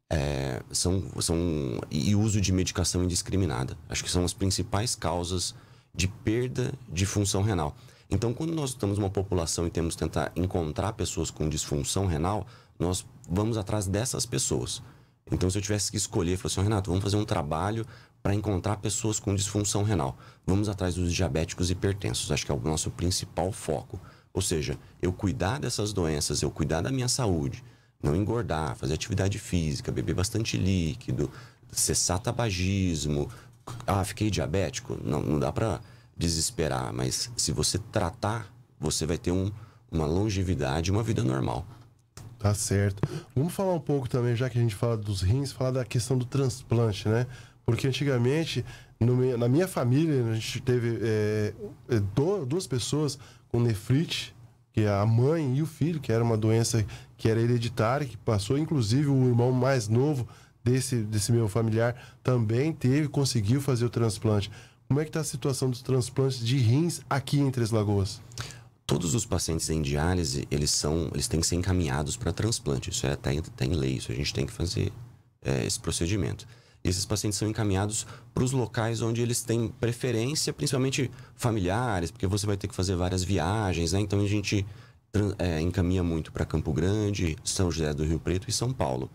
e uso de medicação indiscriminada. Acho que são as principais causas de perda de função renal. Então, quando nós estamos numa população e temos que tentar encontrar pessoas com disfunção renal, nós vamos atrás dessas pessoas. Então, se eu tivesse que escolher, falar assim, Renato, vamos fazer um trabalho para encontrar pessoas com disfunção renal. Vamos atrás dos diabéticos e hipertensos. Acho que é o nosso principal foco. Ou seja, eu cuidar dessas doenças, eu cuidar da minha saúde, não engordar, fazer atividade física, beber bastante líquido, cessar tabagismo. Fiquei diabético? Não dá para desesperar, mas se você tratar, você vai ter uma longevidade, uma vida normal. Tá certo. Vamos falar um pouco também, já que a gente fala dos rins, falar da questão do transplante, né? Porque antigamente, na minha família, a gente teve duas pessoas com nefrite, que é a mãe e o filho, que era uma doença que era hereditária, que passou, inclusive o irmão mais novo desse meu familiar também conseguiu fazer o transplante. Como é que está a situação dos transplantes de rins aqui em Três Lagoas? Todos os pacientes em diálise, eles têm que ser encaminhados para transplante. Isso tá em lei, isso a gente tem que fazer esse procedimento. E esses pacientes são encaminhados para os locais onde eles têm preferência, principalmente familiares, porque você vai ter que fazer várias viagens, né? Então a gente encaminha muito para Campo Grande, São José do Rio Preto e São Paulo.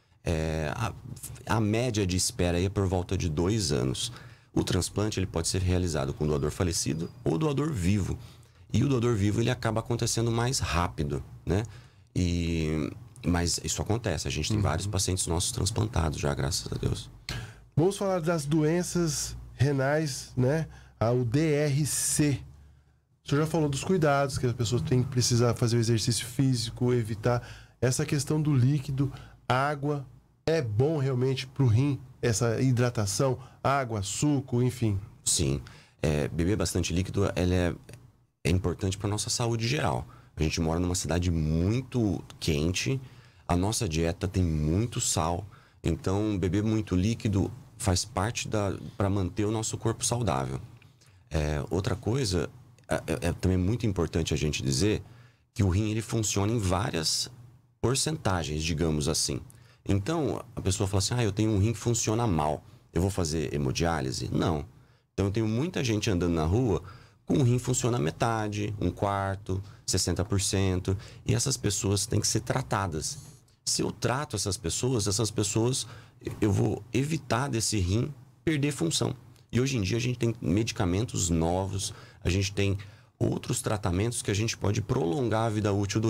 A média de espera aí é por volta de 2 anos. O transplante ele pode ser realizado com doador falecido ou doador vivo. E o doador vivo ele acaba acontecendo mais rápido, né? Mas isso acontece, a gente tem vários pacientes nossos transplantados já, graças a Deus. Vamos falar das doenças renais, né? O DRC. O senhor já falou dos cuidados, que as pessoas têm que precisar fazer o exercício físico, evitar essa questão do líquido, água. É bom realmente para o rim essa hidratação, água, suco, enfim? Sim, beber bastante líquido é importante para a nossa saúde geral. A gente mora numa cidade muito quente, a nossa dieta tem muito sal, então beber muito líquido faz parte para manter o nosso corpo saudável. Outra coisa, também muito importante a gente dizer que o rim ele funciona em várias porcentagens, digamos assim. Então, a pessoa fala assim, eu tenho um rim que funciona mal, eu vou fazer hemodiálise? Não. Então, eu tenho muita gente andando na rua com o rim funciona metade, 1/4, 60%, e essas pessoas têm que ser tratadas. Se eu trato essas pessoas, eu vou evitar desse rim perder função. E hoje em dia a gente tem medicamentos novos, a gente tem outros tratamentos que a gente pode prolongar a vida útil do rim.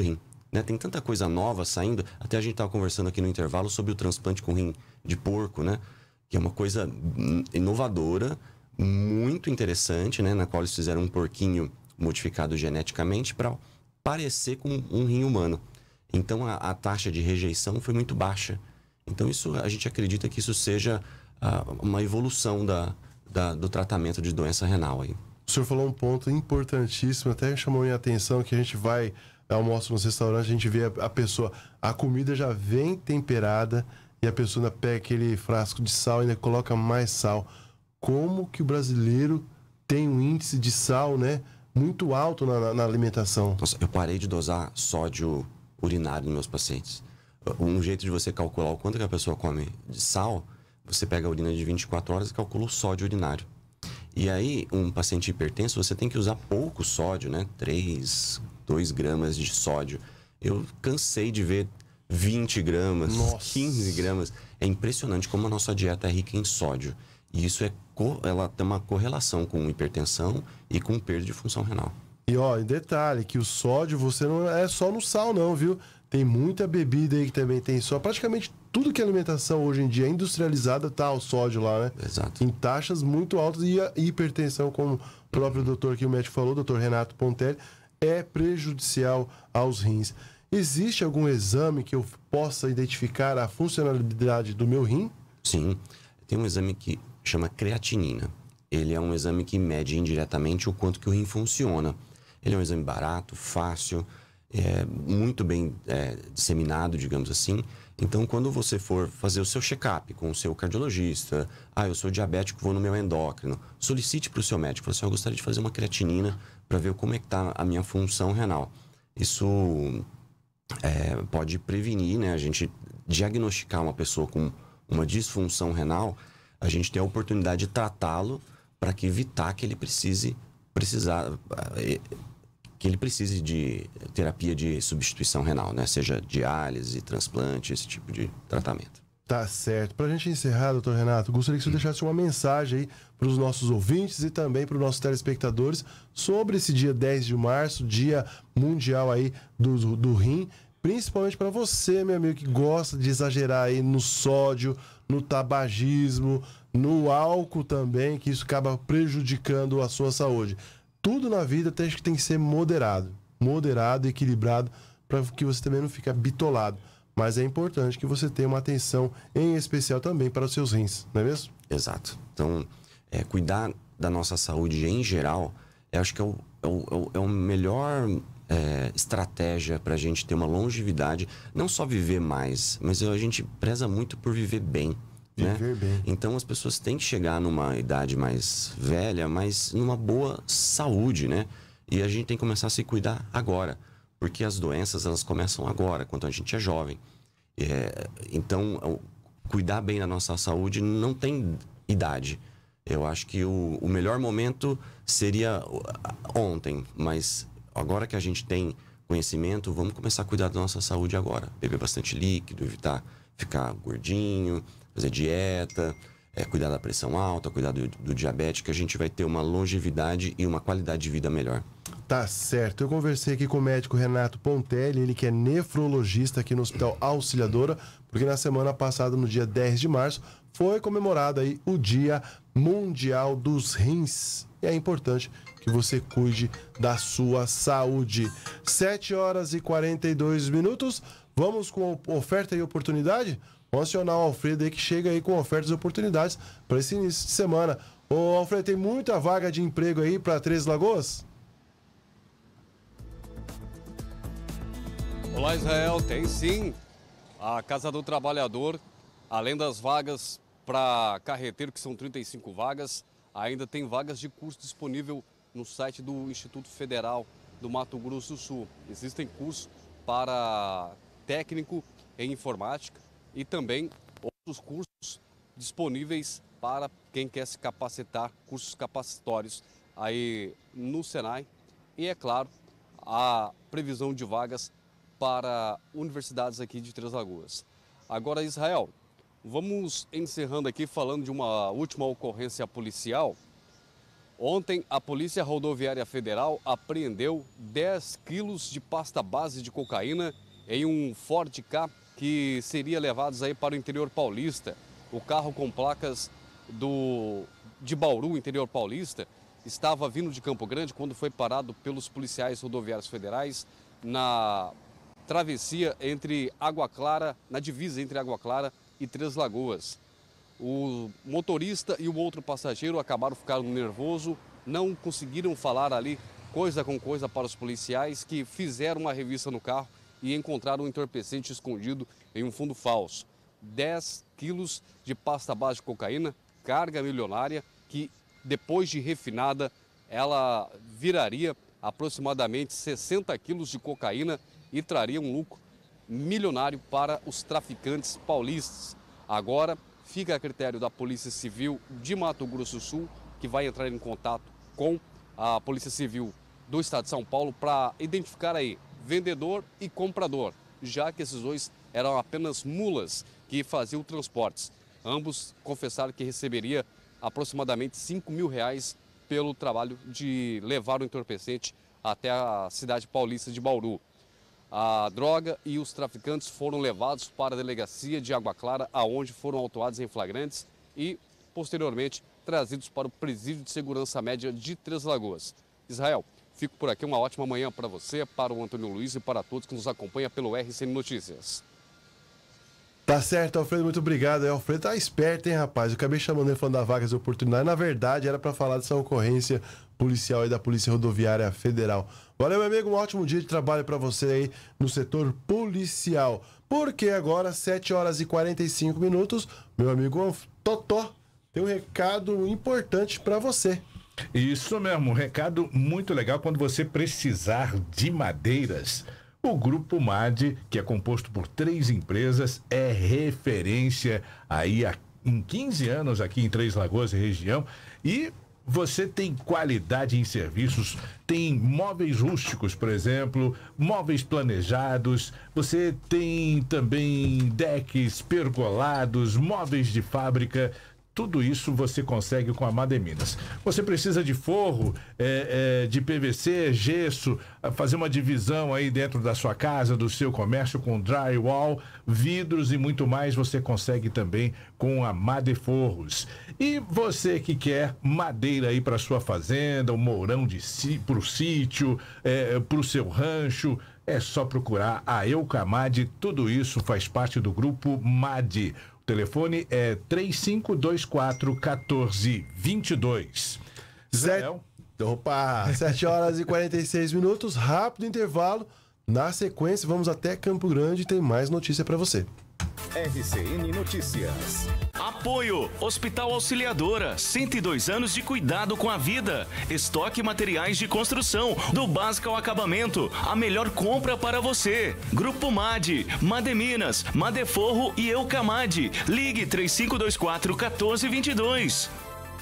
né? Tem tanta coisa nova saindo. Até a gente estava conversando aqui no intervalo sobre o transplante com rim de porco, né? Que é uma coisa inovadora, muito interessante, né? Na qual eles fizeram um porquinho modificado geneticamente para parecer com um rim humano. Então a taxa de rejeição foi muito baixa. Então isso, a gente acredita que isso seja uma evolução do tratamento de doença renal aí. O senhor falou um ponto importantíssimo, até chamou minha atenção, que a gente vai, almoço nos restaurantes, a gente vê a pessoa, a comida já vem temperada e a pessoa ainda pega aquele frasco de sal e ainda coloca mais sal. Como que o brasileiro tem um índice de sal, né, muito alto na alimentação? Nossa, eu parei de dosar sódio urinário nos meus pacientes. Um jeito de você calcular o quanto que a pessoa come de sal, você pega a urina de 24 horas e calcula o sódio urinário. E aí, um paciente hipertenso, você tem que usar pouco sódio, né? 2 gramas de sódio. Eu cansei de ver 20 gramas, Nossa. 15 gramas. É impressionante como a nossa dieta é rica em sódio. E isso ela tem uma correlação com hipertensão e com perda de função renal. E ó, detalhe, que o sódio você não é só no sal não, viu? Tem muita bebida aí que também tem sódio. Praticamente tudo que é alimentação hoje em dia é industrializada, tá o sódio lá, né? Exato. Em taxas muito altas, e a hipertensão, como o próprio doutor que o médico falou, doutor Renato Pontelli, é prejudicial aos rins. Existe algum exame que eu possa identificar a funcionalidade do meu rim? Sim, tem um exame que chama creatinina. Ele é um exame que mede indiretamente o quanto que o rim funciona. Ele é um exame barato, fácil, muito bem disseminado, digamos assim. Então, quando você for fazer o seu check-up com o seu cardiologista, eu sou diabético, vou no meu endócrino, solicite para o seu médico, fala assim, eu gostaria de fazer uma creatinina para ver como é que está a minha função renal. Isso pode prevenir, né? A gente diagnosticar uma pessoa com uma disfunção renal, a gente tem a oportunidade de tratá-lo para que evitar que ele precise de terapia de substituição renal, né? Seja diálise, transplante, esse tipo de tratamento. Tá certo. Pra gente encerrar, doutor Renato, gostaria que você deixasse uma mensagem aí para os nossos ouvintes e também para os nossos telespectadores sobre esse dia 10 de março, dia mundial aí do rim, principalmente para você, meu amigo, que gosta de exagerar aí no sódio, no tabagismo, no álcool também, que isso acaba prejudicando a sua saúde. Tudo na vida tem que ser moderado, equilibrado, para que você também não fique bitolado. Mas é importante que você tenha uma atenção em especial também para os seus rins, não é mesmo? Exato. Então, cuidar da nossa saúde em geral, eu acho que é a melhor estratégia para a gente ter uma longevidade, não só viver mais, mas a gente preza muito por viver bem. Viver bem. Então as pessoas têm que chegar numa idade mais velha, mas numa boa saúde, né? E a gente tem que começar a se cuidar agora, porque as doenças elas começam agora, quando a gente é jovem. Então, cuidar bem da nossa saúde não tem idade. Eu acho que o melhor momento seria ontem, mas agora que a gente tem conhecimento, vamos começar a cuidar da nossa saúde agora. Beber bastante líquido, evitar ficar gordinho, fazer dieta, cuidar da pressão alta, cuidar do diabetes, que a gente vai ter uma longevidade e uma qualidade de vida melhor. Tá certo. Eu conversei aqui com o médico Renato Pontelli, ele que é nefrologista aqui no Hospital Auxiliadora, porque na semana passada, no dia 10 de março, foi comemorado aí o Dia Mundial dos Rins. E é importante que você cuide da sua saúde. 7h42. Vamos com oferta e oportunidade? Vamos acionar o Alfredo aí, que chega aí com ofertas e oportunidades para esse início de semana. Ô, Alfredo, tem muita vaga de emprego aí para Três Lagoas? Olá, Israel, tem sim. A Casa do Trabalhador, além das vagas para carreteiro, que são 35 vagas, ainda tem vagas de curso disponível no site do Instituto Federal do Mato Grosso do Sul. Existem cursos para técnico em informática e também outros cursos disponíveis para quem quer se capacitar, cursos capacitórios aí no Senai. E, é claro, a previsão de vagas para universidades aqui de Três Lagoas. Agora, Israel, vamos encerrando aqui falando de uma última ocorrência policial. Ontem, a Polícia Rodoviária Federal apreendeu 10 quilos de pasta base de cocaína em um Ford Ka que seria levados aí para o interior paulista. O carro com placas de Bauru, interior paulista, estava vindo de Campo Grande quando foi parado pelos policiais rodoviários federais na travessia entre Água Clara, na divisa entre Água Clara e Três Lagoas. O motorista e o outro passageiro acabaram ficando nervosos, não conseguiram falar ali coisa com coisa para os policiais, que fizeram uma revista no carro e encontraram um entorpecente escondido em um fundo falso. 10 quilos de pasta base de cocaína, carga milionária, que depois de refinada, ela viraria aproximadamente 60 quilos de cocaína e traria um lucro milionário para os traficantes paulistas. Agora, fica a critério da Polícia Civil de Mato Grosso do Sul, que vai entrar em contato com a Polícia Civil do Estado de São Paulo para identificar aí vendedor e comprador, já que esses dois eram apenas mulas que faziam transportes. Ambos confessaram que receberia aproximadamente R$5.000 pelo trabalho de levar o entorpecente até a cidade paulista de Bauru. A droga e os traficantes foram levados para a delegacia de Água Clara, aonde foram autuados em flagrantes e, posteriormente, trazidos para o presídio de segurança média de Três Lagoas. Israel, fico por aqui. Uma ótima manhã para você, para o Antônio Luiz e para todos que nos acompanham pelo RCN Notícias. Tá certo, Alfredo, muito obrigado. O Alfredo tá esperto, hein, rapaz? Eu acabei chamando ele falando da vagas de oportunidade. Na verdade, era para falar dessa ocorrência policial aí da Polícia Rodoviária Federal. Valeu, meu amigo, um ótimo dia de trabalho para você aí no setor policial. Porque agora, 7h45, meu amigo Totó tem um recado importante para você. Isso mesmo, um recado muito legal. Quando você precisar de madeiras, o Grupo MAD, que é composto por 3 empresas, é referência aí em 15 anos aqui em Três Lagoas e região. E você tem qualidade em serviços, tem móveis rústicos, por exemplo, móveis planejados, você tem também decks pergolados, móveis de fábrica. Tudo isso você consegue com a Mademinas. Você precisa de forro, de PVC, gesso, fazer uma divisão aí dentro da sua casa, do seu comércio com drywall, vidros e muito mais. Você consegue também com a Madeforros. E você que quer madeira aí para sua fazenda, um mourão para o sítio, para o seu rancho, é só procurar a Eucamad. Tudo isso faz parte do Grupo MAD. O telefone é 3524-1422. Opa, 7h46, rápido intervalo. Na sequência, vamos até Campo Grande e tem mais notícia para você. RCN Notícias. Apoio Hospital Auxiliadora, 102 anos de cuidado com a vida. Estoque materiais de construção, do básico ao acabamento. A melhor compra para você. Grupo MAD, Mademinas, Madeforro e Eucamad. Ligue 3524-1422.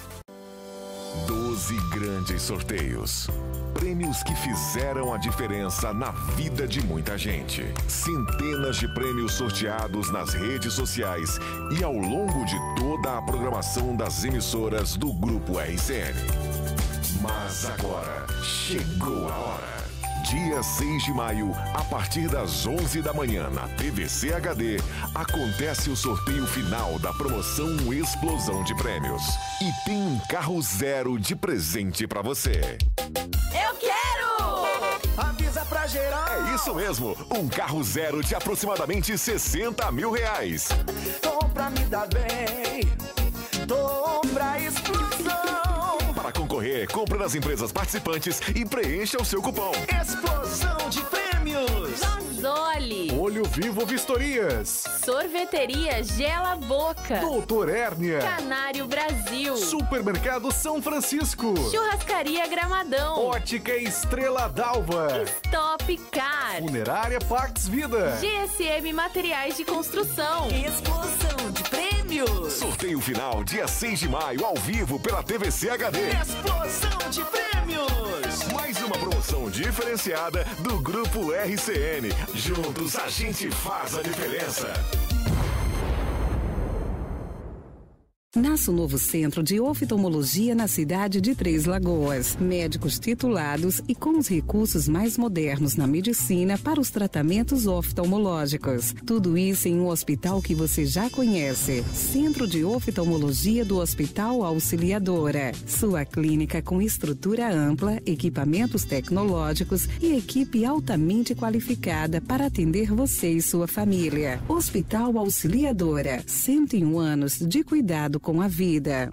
12 grandes sorteios. Prêmios que fizeram a diferença na vida de muita gente. Centenas de prêmios sorteados nas redes sociais e ao longo de toda a programação das emissoras do Grupo RCN. Mas agora chegou a hora. Dia 6 de maio, a partir das 11 da manhã, na TVC HD, acontece o sorteio final da promoção Explosão de Prêmios. E tem um carro 0 de presente pra você. Eu quero! Avisa pra geral! É isso mesmo, um carro 0 de aproximadamente R$60 mil. Tom pra me dar bem, tom pra explosão. Para concorrer, compre nas empresas participantes e preencha o seu cupom. Explosão de prêmios! Nozoli, Olho Vivo Vistorias, Sorveteria Gela Boca, Doutor Hérnia, Canário Brasil, Supermercado São Francisco, Churrascaria Gramadão, Ótica Estrela d'Alva, Stop Car, Funerária Pax Vida, GSM Materiais de Construção. Explosão de prêmios! Sorteio final, dia 6 de maio, ao vivo pela TVC HD. Explosão de prêmios! Mais uma promoção diferenciada do Grupo RCN. Juntos a gente faz a diferença. Nasce o novo centro de oftalmologia na cidade de Três Lagoas. Médicos titulados e com os recursos mais modernos na medicina para os tratamentos oftalmológicos. Tudo isso em um hospital que você já conhece. Centro de Oftalmologia do Hospital Auxiliadora. Sua clínica com estrutura ampla, equipamentos tecnológicos e equipe altamente qualificada para atender você e sua família. Hospital Auxiliadora. 101 anos de cuidado com a vida.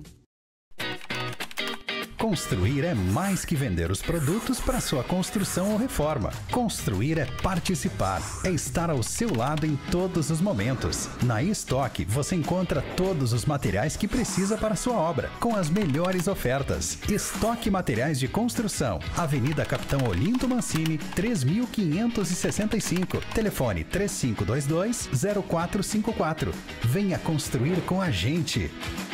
Construir é mais que vender os produtos para sua construção ou reforma. Construir é participar, é estar ao seu lado em todos os momentos. Na Estoque você encontra todos os materiais que precisa para sua obra, com as melhores ofertas. Estoque Materiais de Construção, Avenida Capitão Olinto Mancini, 3565. Telefone 3522-0454. Venha construir com a gente.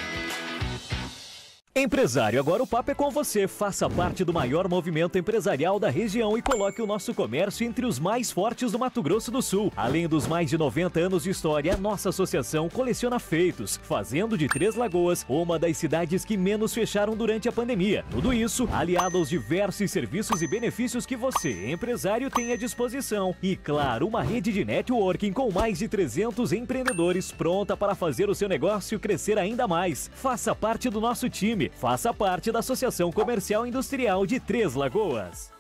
Empresário, agora o papo é com você. Faça parte do maior movimento empresarial da região e coloque o nosso comércio entre os mais fortes do Mato Grosso do Sul. Além dos mais de 90 anos de história, nossa associação coleciona feitos, fazendo de Três Lagoas uma das cidades que menos fecharam durante a pandemia. Tudo isso aliado aos diversos serviços e benefícios que você, empresário, tem à disposição. E claro, uma rede de networking com mais de 300 empreendedores pronta para fazer o seu negócio crescer ainda mais. Faça parte do nosso time. Faça parte da Associação Comercial Industrial de Três Lagoas.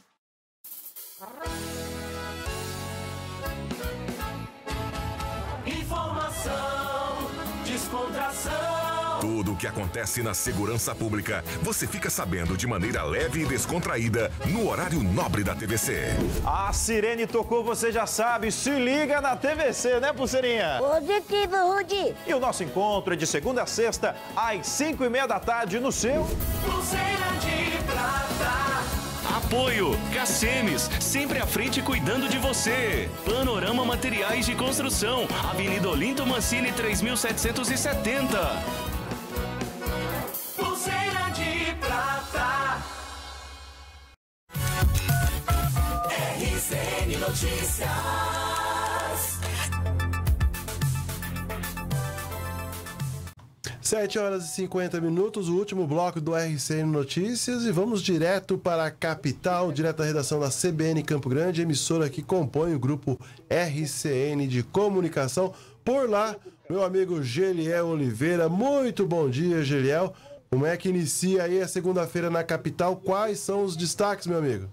Informação, descontração. Tudo o que acontece na segurança pública, você fica sabendo de maneira leve e descontraída no horário nobre da TVC. A sirene tocou, você já sabe, se liga na TVC, né, Pulseirinha? Positivo, Rudi. E o nosso encontro é de segunda a sexta, às 5:30 da tarde, no seu... Pulseira de prata. Apoio Cacemes, sempre à frente cuidando de você. Panorama Materiais de Construção, Avenida Olinto Mancini 3770. Pulseira de prata. RCN Notícias. 7h50, o último bloco do RCN Notícias, e vamos direto para a capital, direto da redação da CBN Campo Grande, emissora que compõe o grupo RCN de comunicação. Por lá, meu amigo Geliel Oliveira. Muito bom dia, Geliel. Como é que inicia aí a segunda-feira na capital? Quais são os destaques, meu amigo?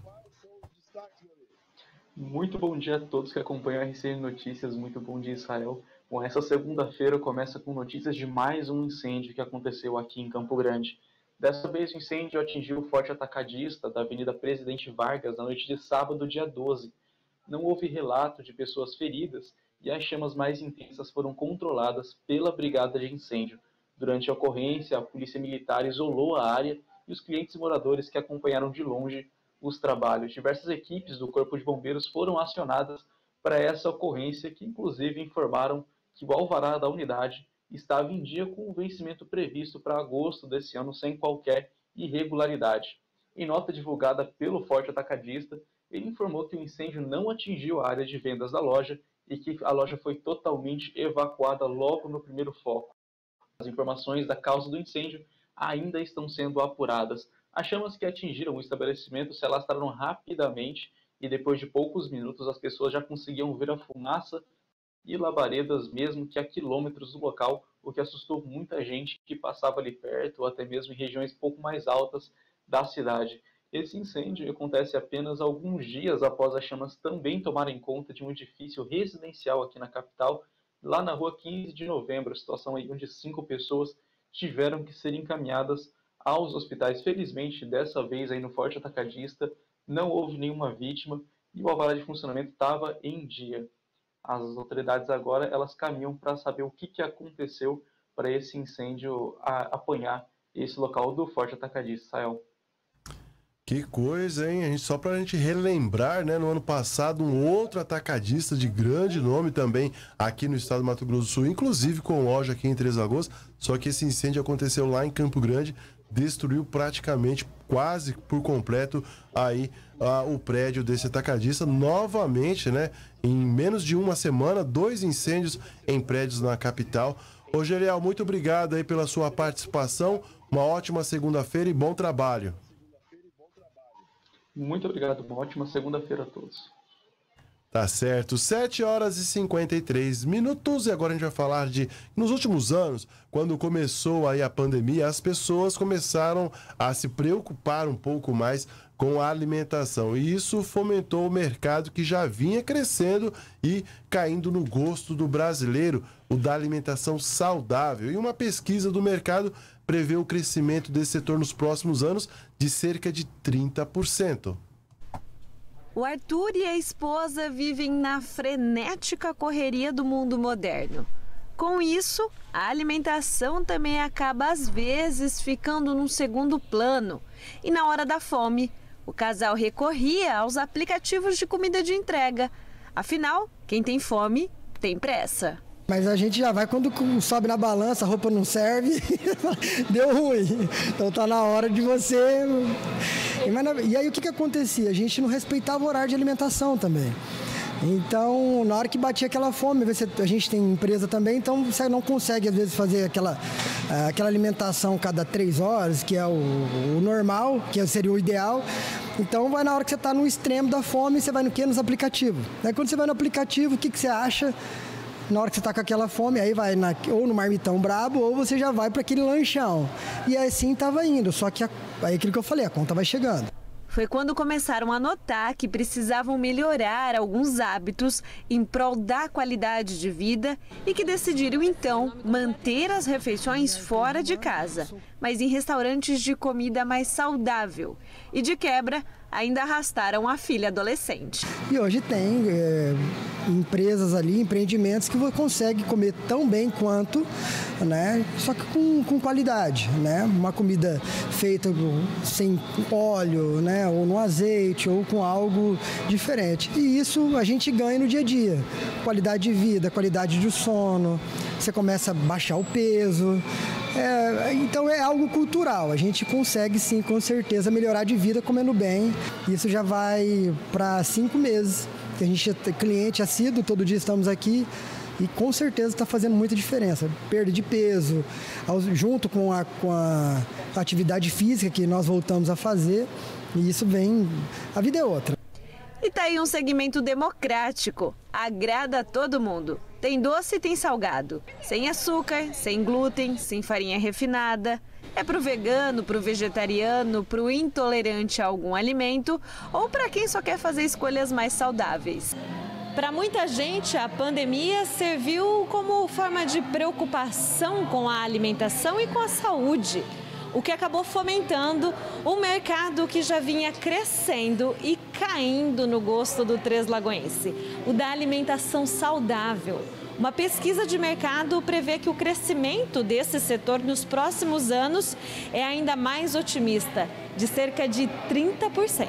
Muito bom dia a todos que acompanham a RCN Notícias. Muito bom dia, Israel. Bom, essa segunda-feira começa com notícias de mais um incêndio que aconteceu aqui em Campo Grande. Dessa vez o incêndio atingiu o forte atacadista da Avenida Presidente Vargas na noite de sábado, dia 12. Não houve relato de pessoas feridas e as chamas mais intensas foram controladas pela Brigada de Incêndio. Durante a ocorrência, a Polícia Militar isolou a área e os clientes e moradores que acompanharam de longe os trabalhos. Diversas equipes do Corpo de Bombeiros foram acionadas para essa ocorrência, que inclusive informaram que o alvará da unidade estava em dia com o vencimento previsto para agosto desse ano sem qualquer irregularidade. Em nota divulgada pelo Forte Atacadista, ele informou que o incêndio não atingiu a área de vendas da loja e que a loja foi totalmente evacuada logo no primeiro foco. As informações da causa do incêndio ainda estão sendo apuradas. As chamas que atingiram o estabelecimento se alastraram rapidamente e depois de poucos minutos as pessoas já conseguiam ver a fumaça e labaredas mesmo que a quilômetros do local, o que assustou muita gente que passava ali perto ou até mesmo em regiões pouco mais altas da cidade. Esse incêndio acontece apenas alguns dias após as chamas também tomarem conta de um edifício residencial aqui na capital, lá na rua 15 de novembro, a situação aí onde 5 pessoas tiveram que ser encaminhadas aos hospitais. Felizmente, dessa vez aí no Forte Atacadista, não houve nenhuma vítima e o alvará de funcionamento estava em dia. As autoridades agora elas caminham para saber o que aconteceu para esse incêndio apanhar esse local do Forte Atacadista, Israel. Que coisa, hein? Só pra gente relembrar, né? No ano passado, um outro atacadista de grande nome também aqui no estado do Mato Grosso do Sul, inclusive com loja aqui em Três Lagoas, só que esse incêndio aconteceu lá em Campo Grande, destruiu praticamente, quase por completo, aí o prédio desse atacadista. Novamente, né? Em menos de uma semana, 2 incêndios em prédios na capital. Ô, Geriel, muito obrigado aí pela sua participação. Uma ótima segunda-feira e bom trabalho. Muito obrigado, uma ótima segunda-feira a todos. Tá certo, 7 horas e 53 minutos, e agora a gente vai falar de, nos últimos anos, quando começou aí a pandemia, as pessoas começaram a se preocupar um pouco mais com a alimentação, e isso fomentou o mercado que já vinha crescendo e caindo no gosto do brasileiro, o da alimentação saudável. E uma pesquisa do mercado prevê o crescimento desse setor nos próximos anos de cerca de 30%. O Arthur e a esposa vivem na frenética correria do mundo moderno. Com isso, a alimentação também acaba às vezes ficando num segundo plano. E na hora da fome, o casal recorria aos aplicativos de comida de entrega. Afinal, quem tem fome tem pressa. Mas a gente já vai quando sobe na balança, a roupa não serve, deu ruim. Então tá na hora de você... E aí o que acontecia? A gente não respeitava o horário de alimentação também. Então, na hora que batia aquela fome, a gente tem empresa também, então você não consegue às vezes fazer aquela alimentação cada 3 horas, que é o normal, que seria o ideal. Então vai na hora que você está no extremo da fome, você vai no quê? Nos aplicativos. Aí quando você vai no aplicativo, o que você acha? Na hora que você está com aquela fome, aí vai ou no marmitão brabo, ou você já vai para aquele lanchão. E assim estava indo, só que aí aquilo que eu falei, a conta vai chegando. Foi quando começaram a notar que precisavam melhorar alguns hábitos em prol da qualidade de vida e que decidiram então manter as refeições fora de casa, mas em restaurantes de comida mais saudável. E de quebra, ainda arrastaram a filha adolescente. E hoje tem empresas ali, empreendimentos que você consegue comer tão bem quanto, né? Só que com qualidade, né? Uma comida feita sem óleo, né? Ou no azeite, ou com algo diferente. E isso a gente ganha no dia a dia. Qualidade de vida, qualidade de sono, você começa a baixar o peso. Então é algo cultural, a gente consegue sim, com certeza, melhorar de vida comendo bem. Isso já vai para 5 meses, que a gente é cliente assíduo, todo dia estamos aqui e com certeza está fazendo muita diferença. Perda de peso, junto com a atividade física que nós voltamos a fazer, e isso vem, a vida é outra. E tá aí um segmento democrático, agrada a todo mundo. Tem doce e tem salgado, sem açúcar, sem glúten, sem farinha refinada. É pro vegano, pro vegetariano, pro intolerante a algum alimento ou para quem só quer fazer escolhas mais saudáveis. Para muita gente, a pandemia serviu como forma de preocupação com a alimentação e com a saúde, o que acabou fomentando um mercado que já vinha crescendo e caindo no gosto do treslagoense, o da alimentação saudável. Uma pesquisa de mercado prevê que o crescimento desse setor nos próximos anos é ainda mais otimista, de cerca de 30%.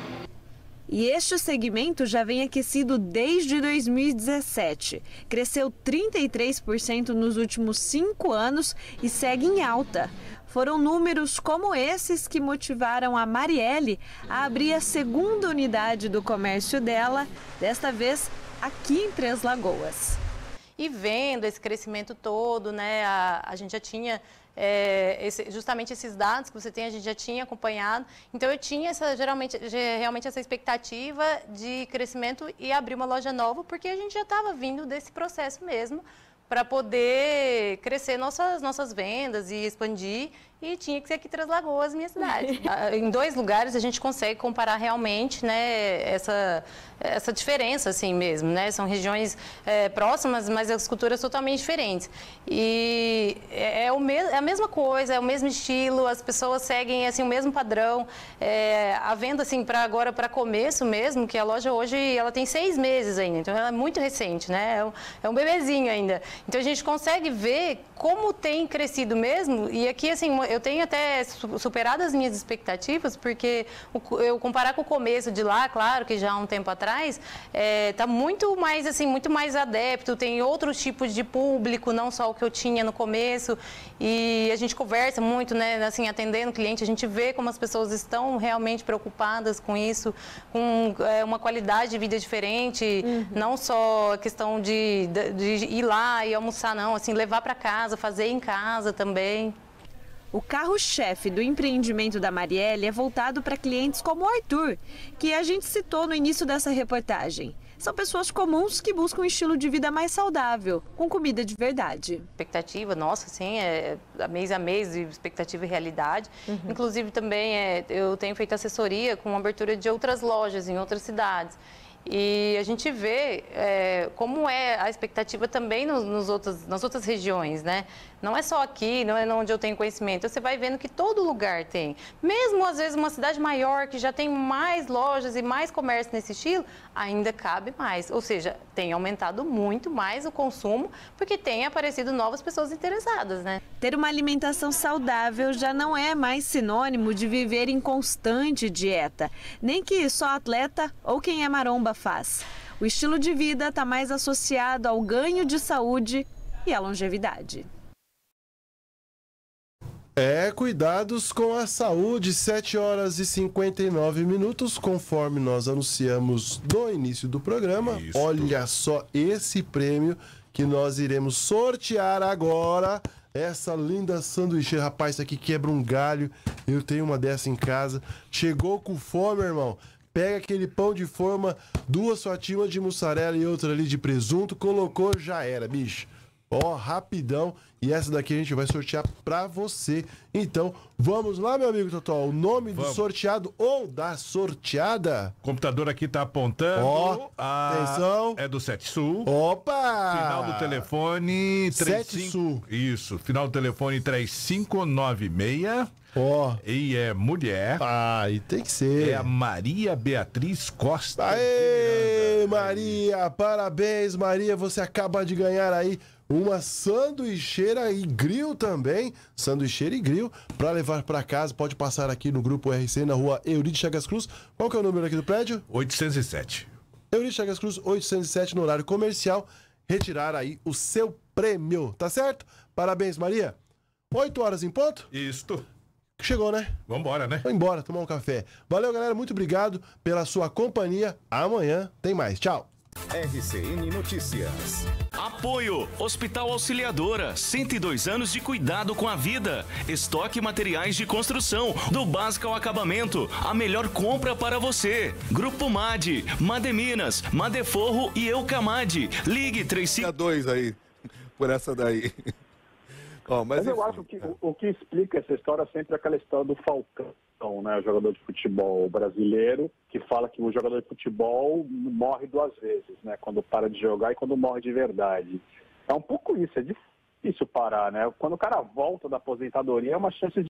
E este segmento já vem aquecido desde 2017. Cresceu 33% nos últimos 5 anos e segue em alta. Foram números como esses que motivaram a Marielle a abrir a segunda unidade do comércio dela, desta vez aqui em Três Lagoas. E vendo esse crescimento todo, né, a gente já tinha justamente esses dados que você tem, a gente já tinha acompanhado. Então eu tinha realmente essa expectativa de crescimento e abrir uma loja nova, porque a gente já estava vindo desse processo mesmo, para poder crescer nossas vendas e expandir, e tinha que ser aqui Três Lagoas, minha cidade. Em 2 lugares a gente consegue comparar realmente, né, essa diferença assim mesmo, né? São regiões próximas, mas as culturas totalmente diferentes. E é a mesma coisa, é o mesmo estilo, as pessoas seguem assim o mesmo padrão. A venda assim para começo mesmo, que a loja hoje ela tem 6 meses ainda, então ela é muito recente, né? É um bebezinho ainda. Então a gente consegue ver como tem crescido mesmo, e aqui assim eu tenho até superado as minhas expectativas, porque eu comparar com o começo de lá, claro que já há um tempo atrás, tá muito mais, assim, muito mais adepto, tem outros tipos de público, não só o que eu tinha no começo, e a gente conversa muito, né, assim, atendendo o cliente, a gente vê como as pessoas estão realmente preocupadas com isso, com uma qualidade de vida diferente, não só a questão de ir lá e almoçar, não, assim, levar para casa, fazer em casa também. O carro-chefe do empreendimento da Marielle é voltado para clientes como o Arthur, que a gente citou no início dessa reportagem. São pessoas comuns que buscam um estilo de vida mais saudável, com comida de verdade. Expectativa, nossa, sim, mês a mês, expectativa e realidade. Inclusive também eu tenho feito assessoria com abertura de outras lojas em outras cidades. E a gente vê como é a expectativa também nas outras regiões, né? Não é só aqui, não é onde eu tenho conhecimento. Você vai vendo que todo lugar tem. Mesmo, às vezes, uma cidade maior, que já tem mais lojas e mais comércio nesse estilo, ainda cabe mais. Ou seja, tem aumentado muito mais o consumo, porque tem aparecido novas pessoas interessadas, né? Ter uma alimentação saudável já não é mais sinônimo de viver em constante dieta. Nem que só atleta ou quem é maromba faz. O estilo de vida está mais associado ao ganho de saúde e à longevidade. Cuidados com a saúde, 7 horas e 59 minutos, conforme nós anunciamos no início do programa. Isso. Olha só esse prêmio que nós iremos sortear agora. Essa linda sanduíche, rapaz, isso aqui quebra um galho. Eu tenho uma dessa em casa. Chegou com fome, irmão. Pega aquele pão de forma, 2 fatias de mussarela e outra ali de presunto, colocou, já era, bicho. Ó, rapidão. E essa daqui a gente vai sortear pra você. Então, vamos lá, meu amigo Totó. O nome do sorteado ou da sorteada? O computador aqui tá apontando. Ó, atenção. É do 7 Sul. Opa! Final do telefone... 7 Sul. Isso, final do telefone 3596. Ó. E é mulher. E tem que ser. É a Maria Beatriz Costa. Aê, Maria! Parabéns, Maria. Você acaba de ganhar aí uma sanduicheira e grill também. Sanduicheira e grill para levar para casa. Pode passar aqui no Grupo RC, na rua Eurídice Chagas Cruz. Qual que é o número aqui do prédio? 807. Eurídice Chagas Cruz, 807, no horário comercial. Retirar aí o seu prêmio, tá certo? Parabéns, Maria. 8 horas em ponto? Isto. Chegou, né? Vambora, né? Vamos embora, tomar um café. Valeu, galera. Muito obrigado pela sua companhia. Amanhã tem mais. Tchau. RCN Notícias. Apoio Hospital Auxiliadora, 102 anos de cuidado com a vida. Estoque materiais de construção, do básico ao acabamento. A melhor compra para você. Grupo MAD, Mademinas, Madeforro e Eucamad. Ligue 35... aí, por essa daí. Mas eu acho que o que explica essa história é sempre aquela história do Falcão, né, o jogador de futebol brasileiro, que fala que o jogador de futebol morre 2 vezes, né, quando para de jogar e quando morre de verdade. É um pouco isso, é difícil parar, né? Quando o cara volta da aposentadoria, é uma chance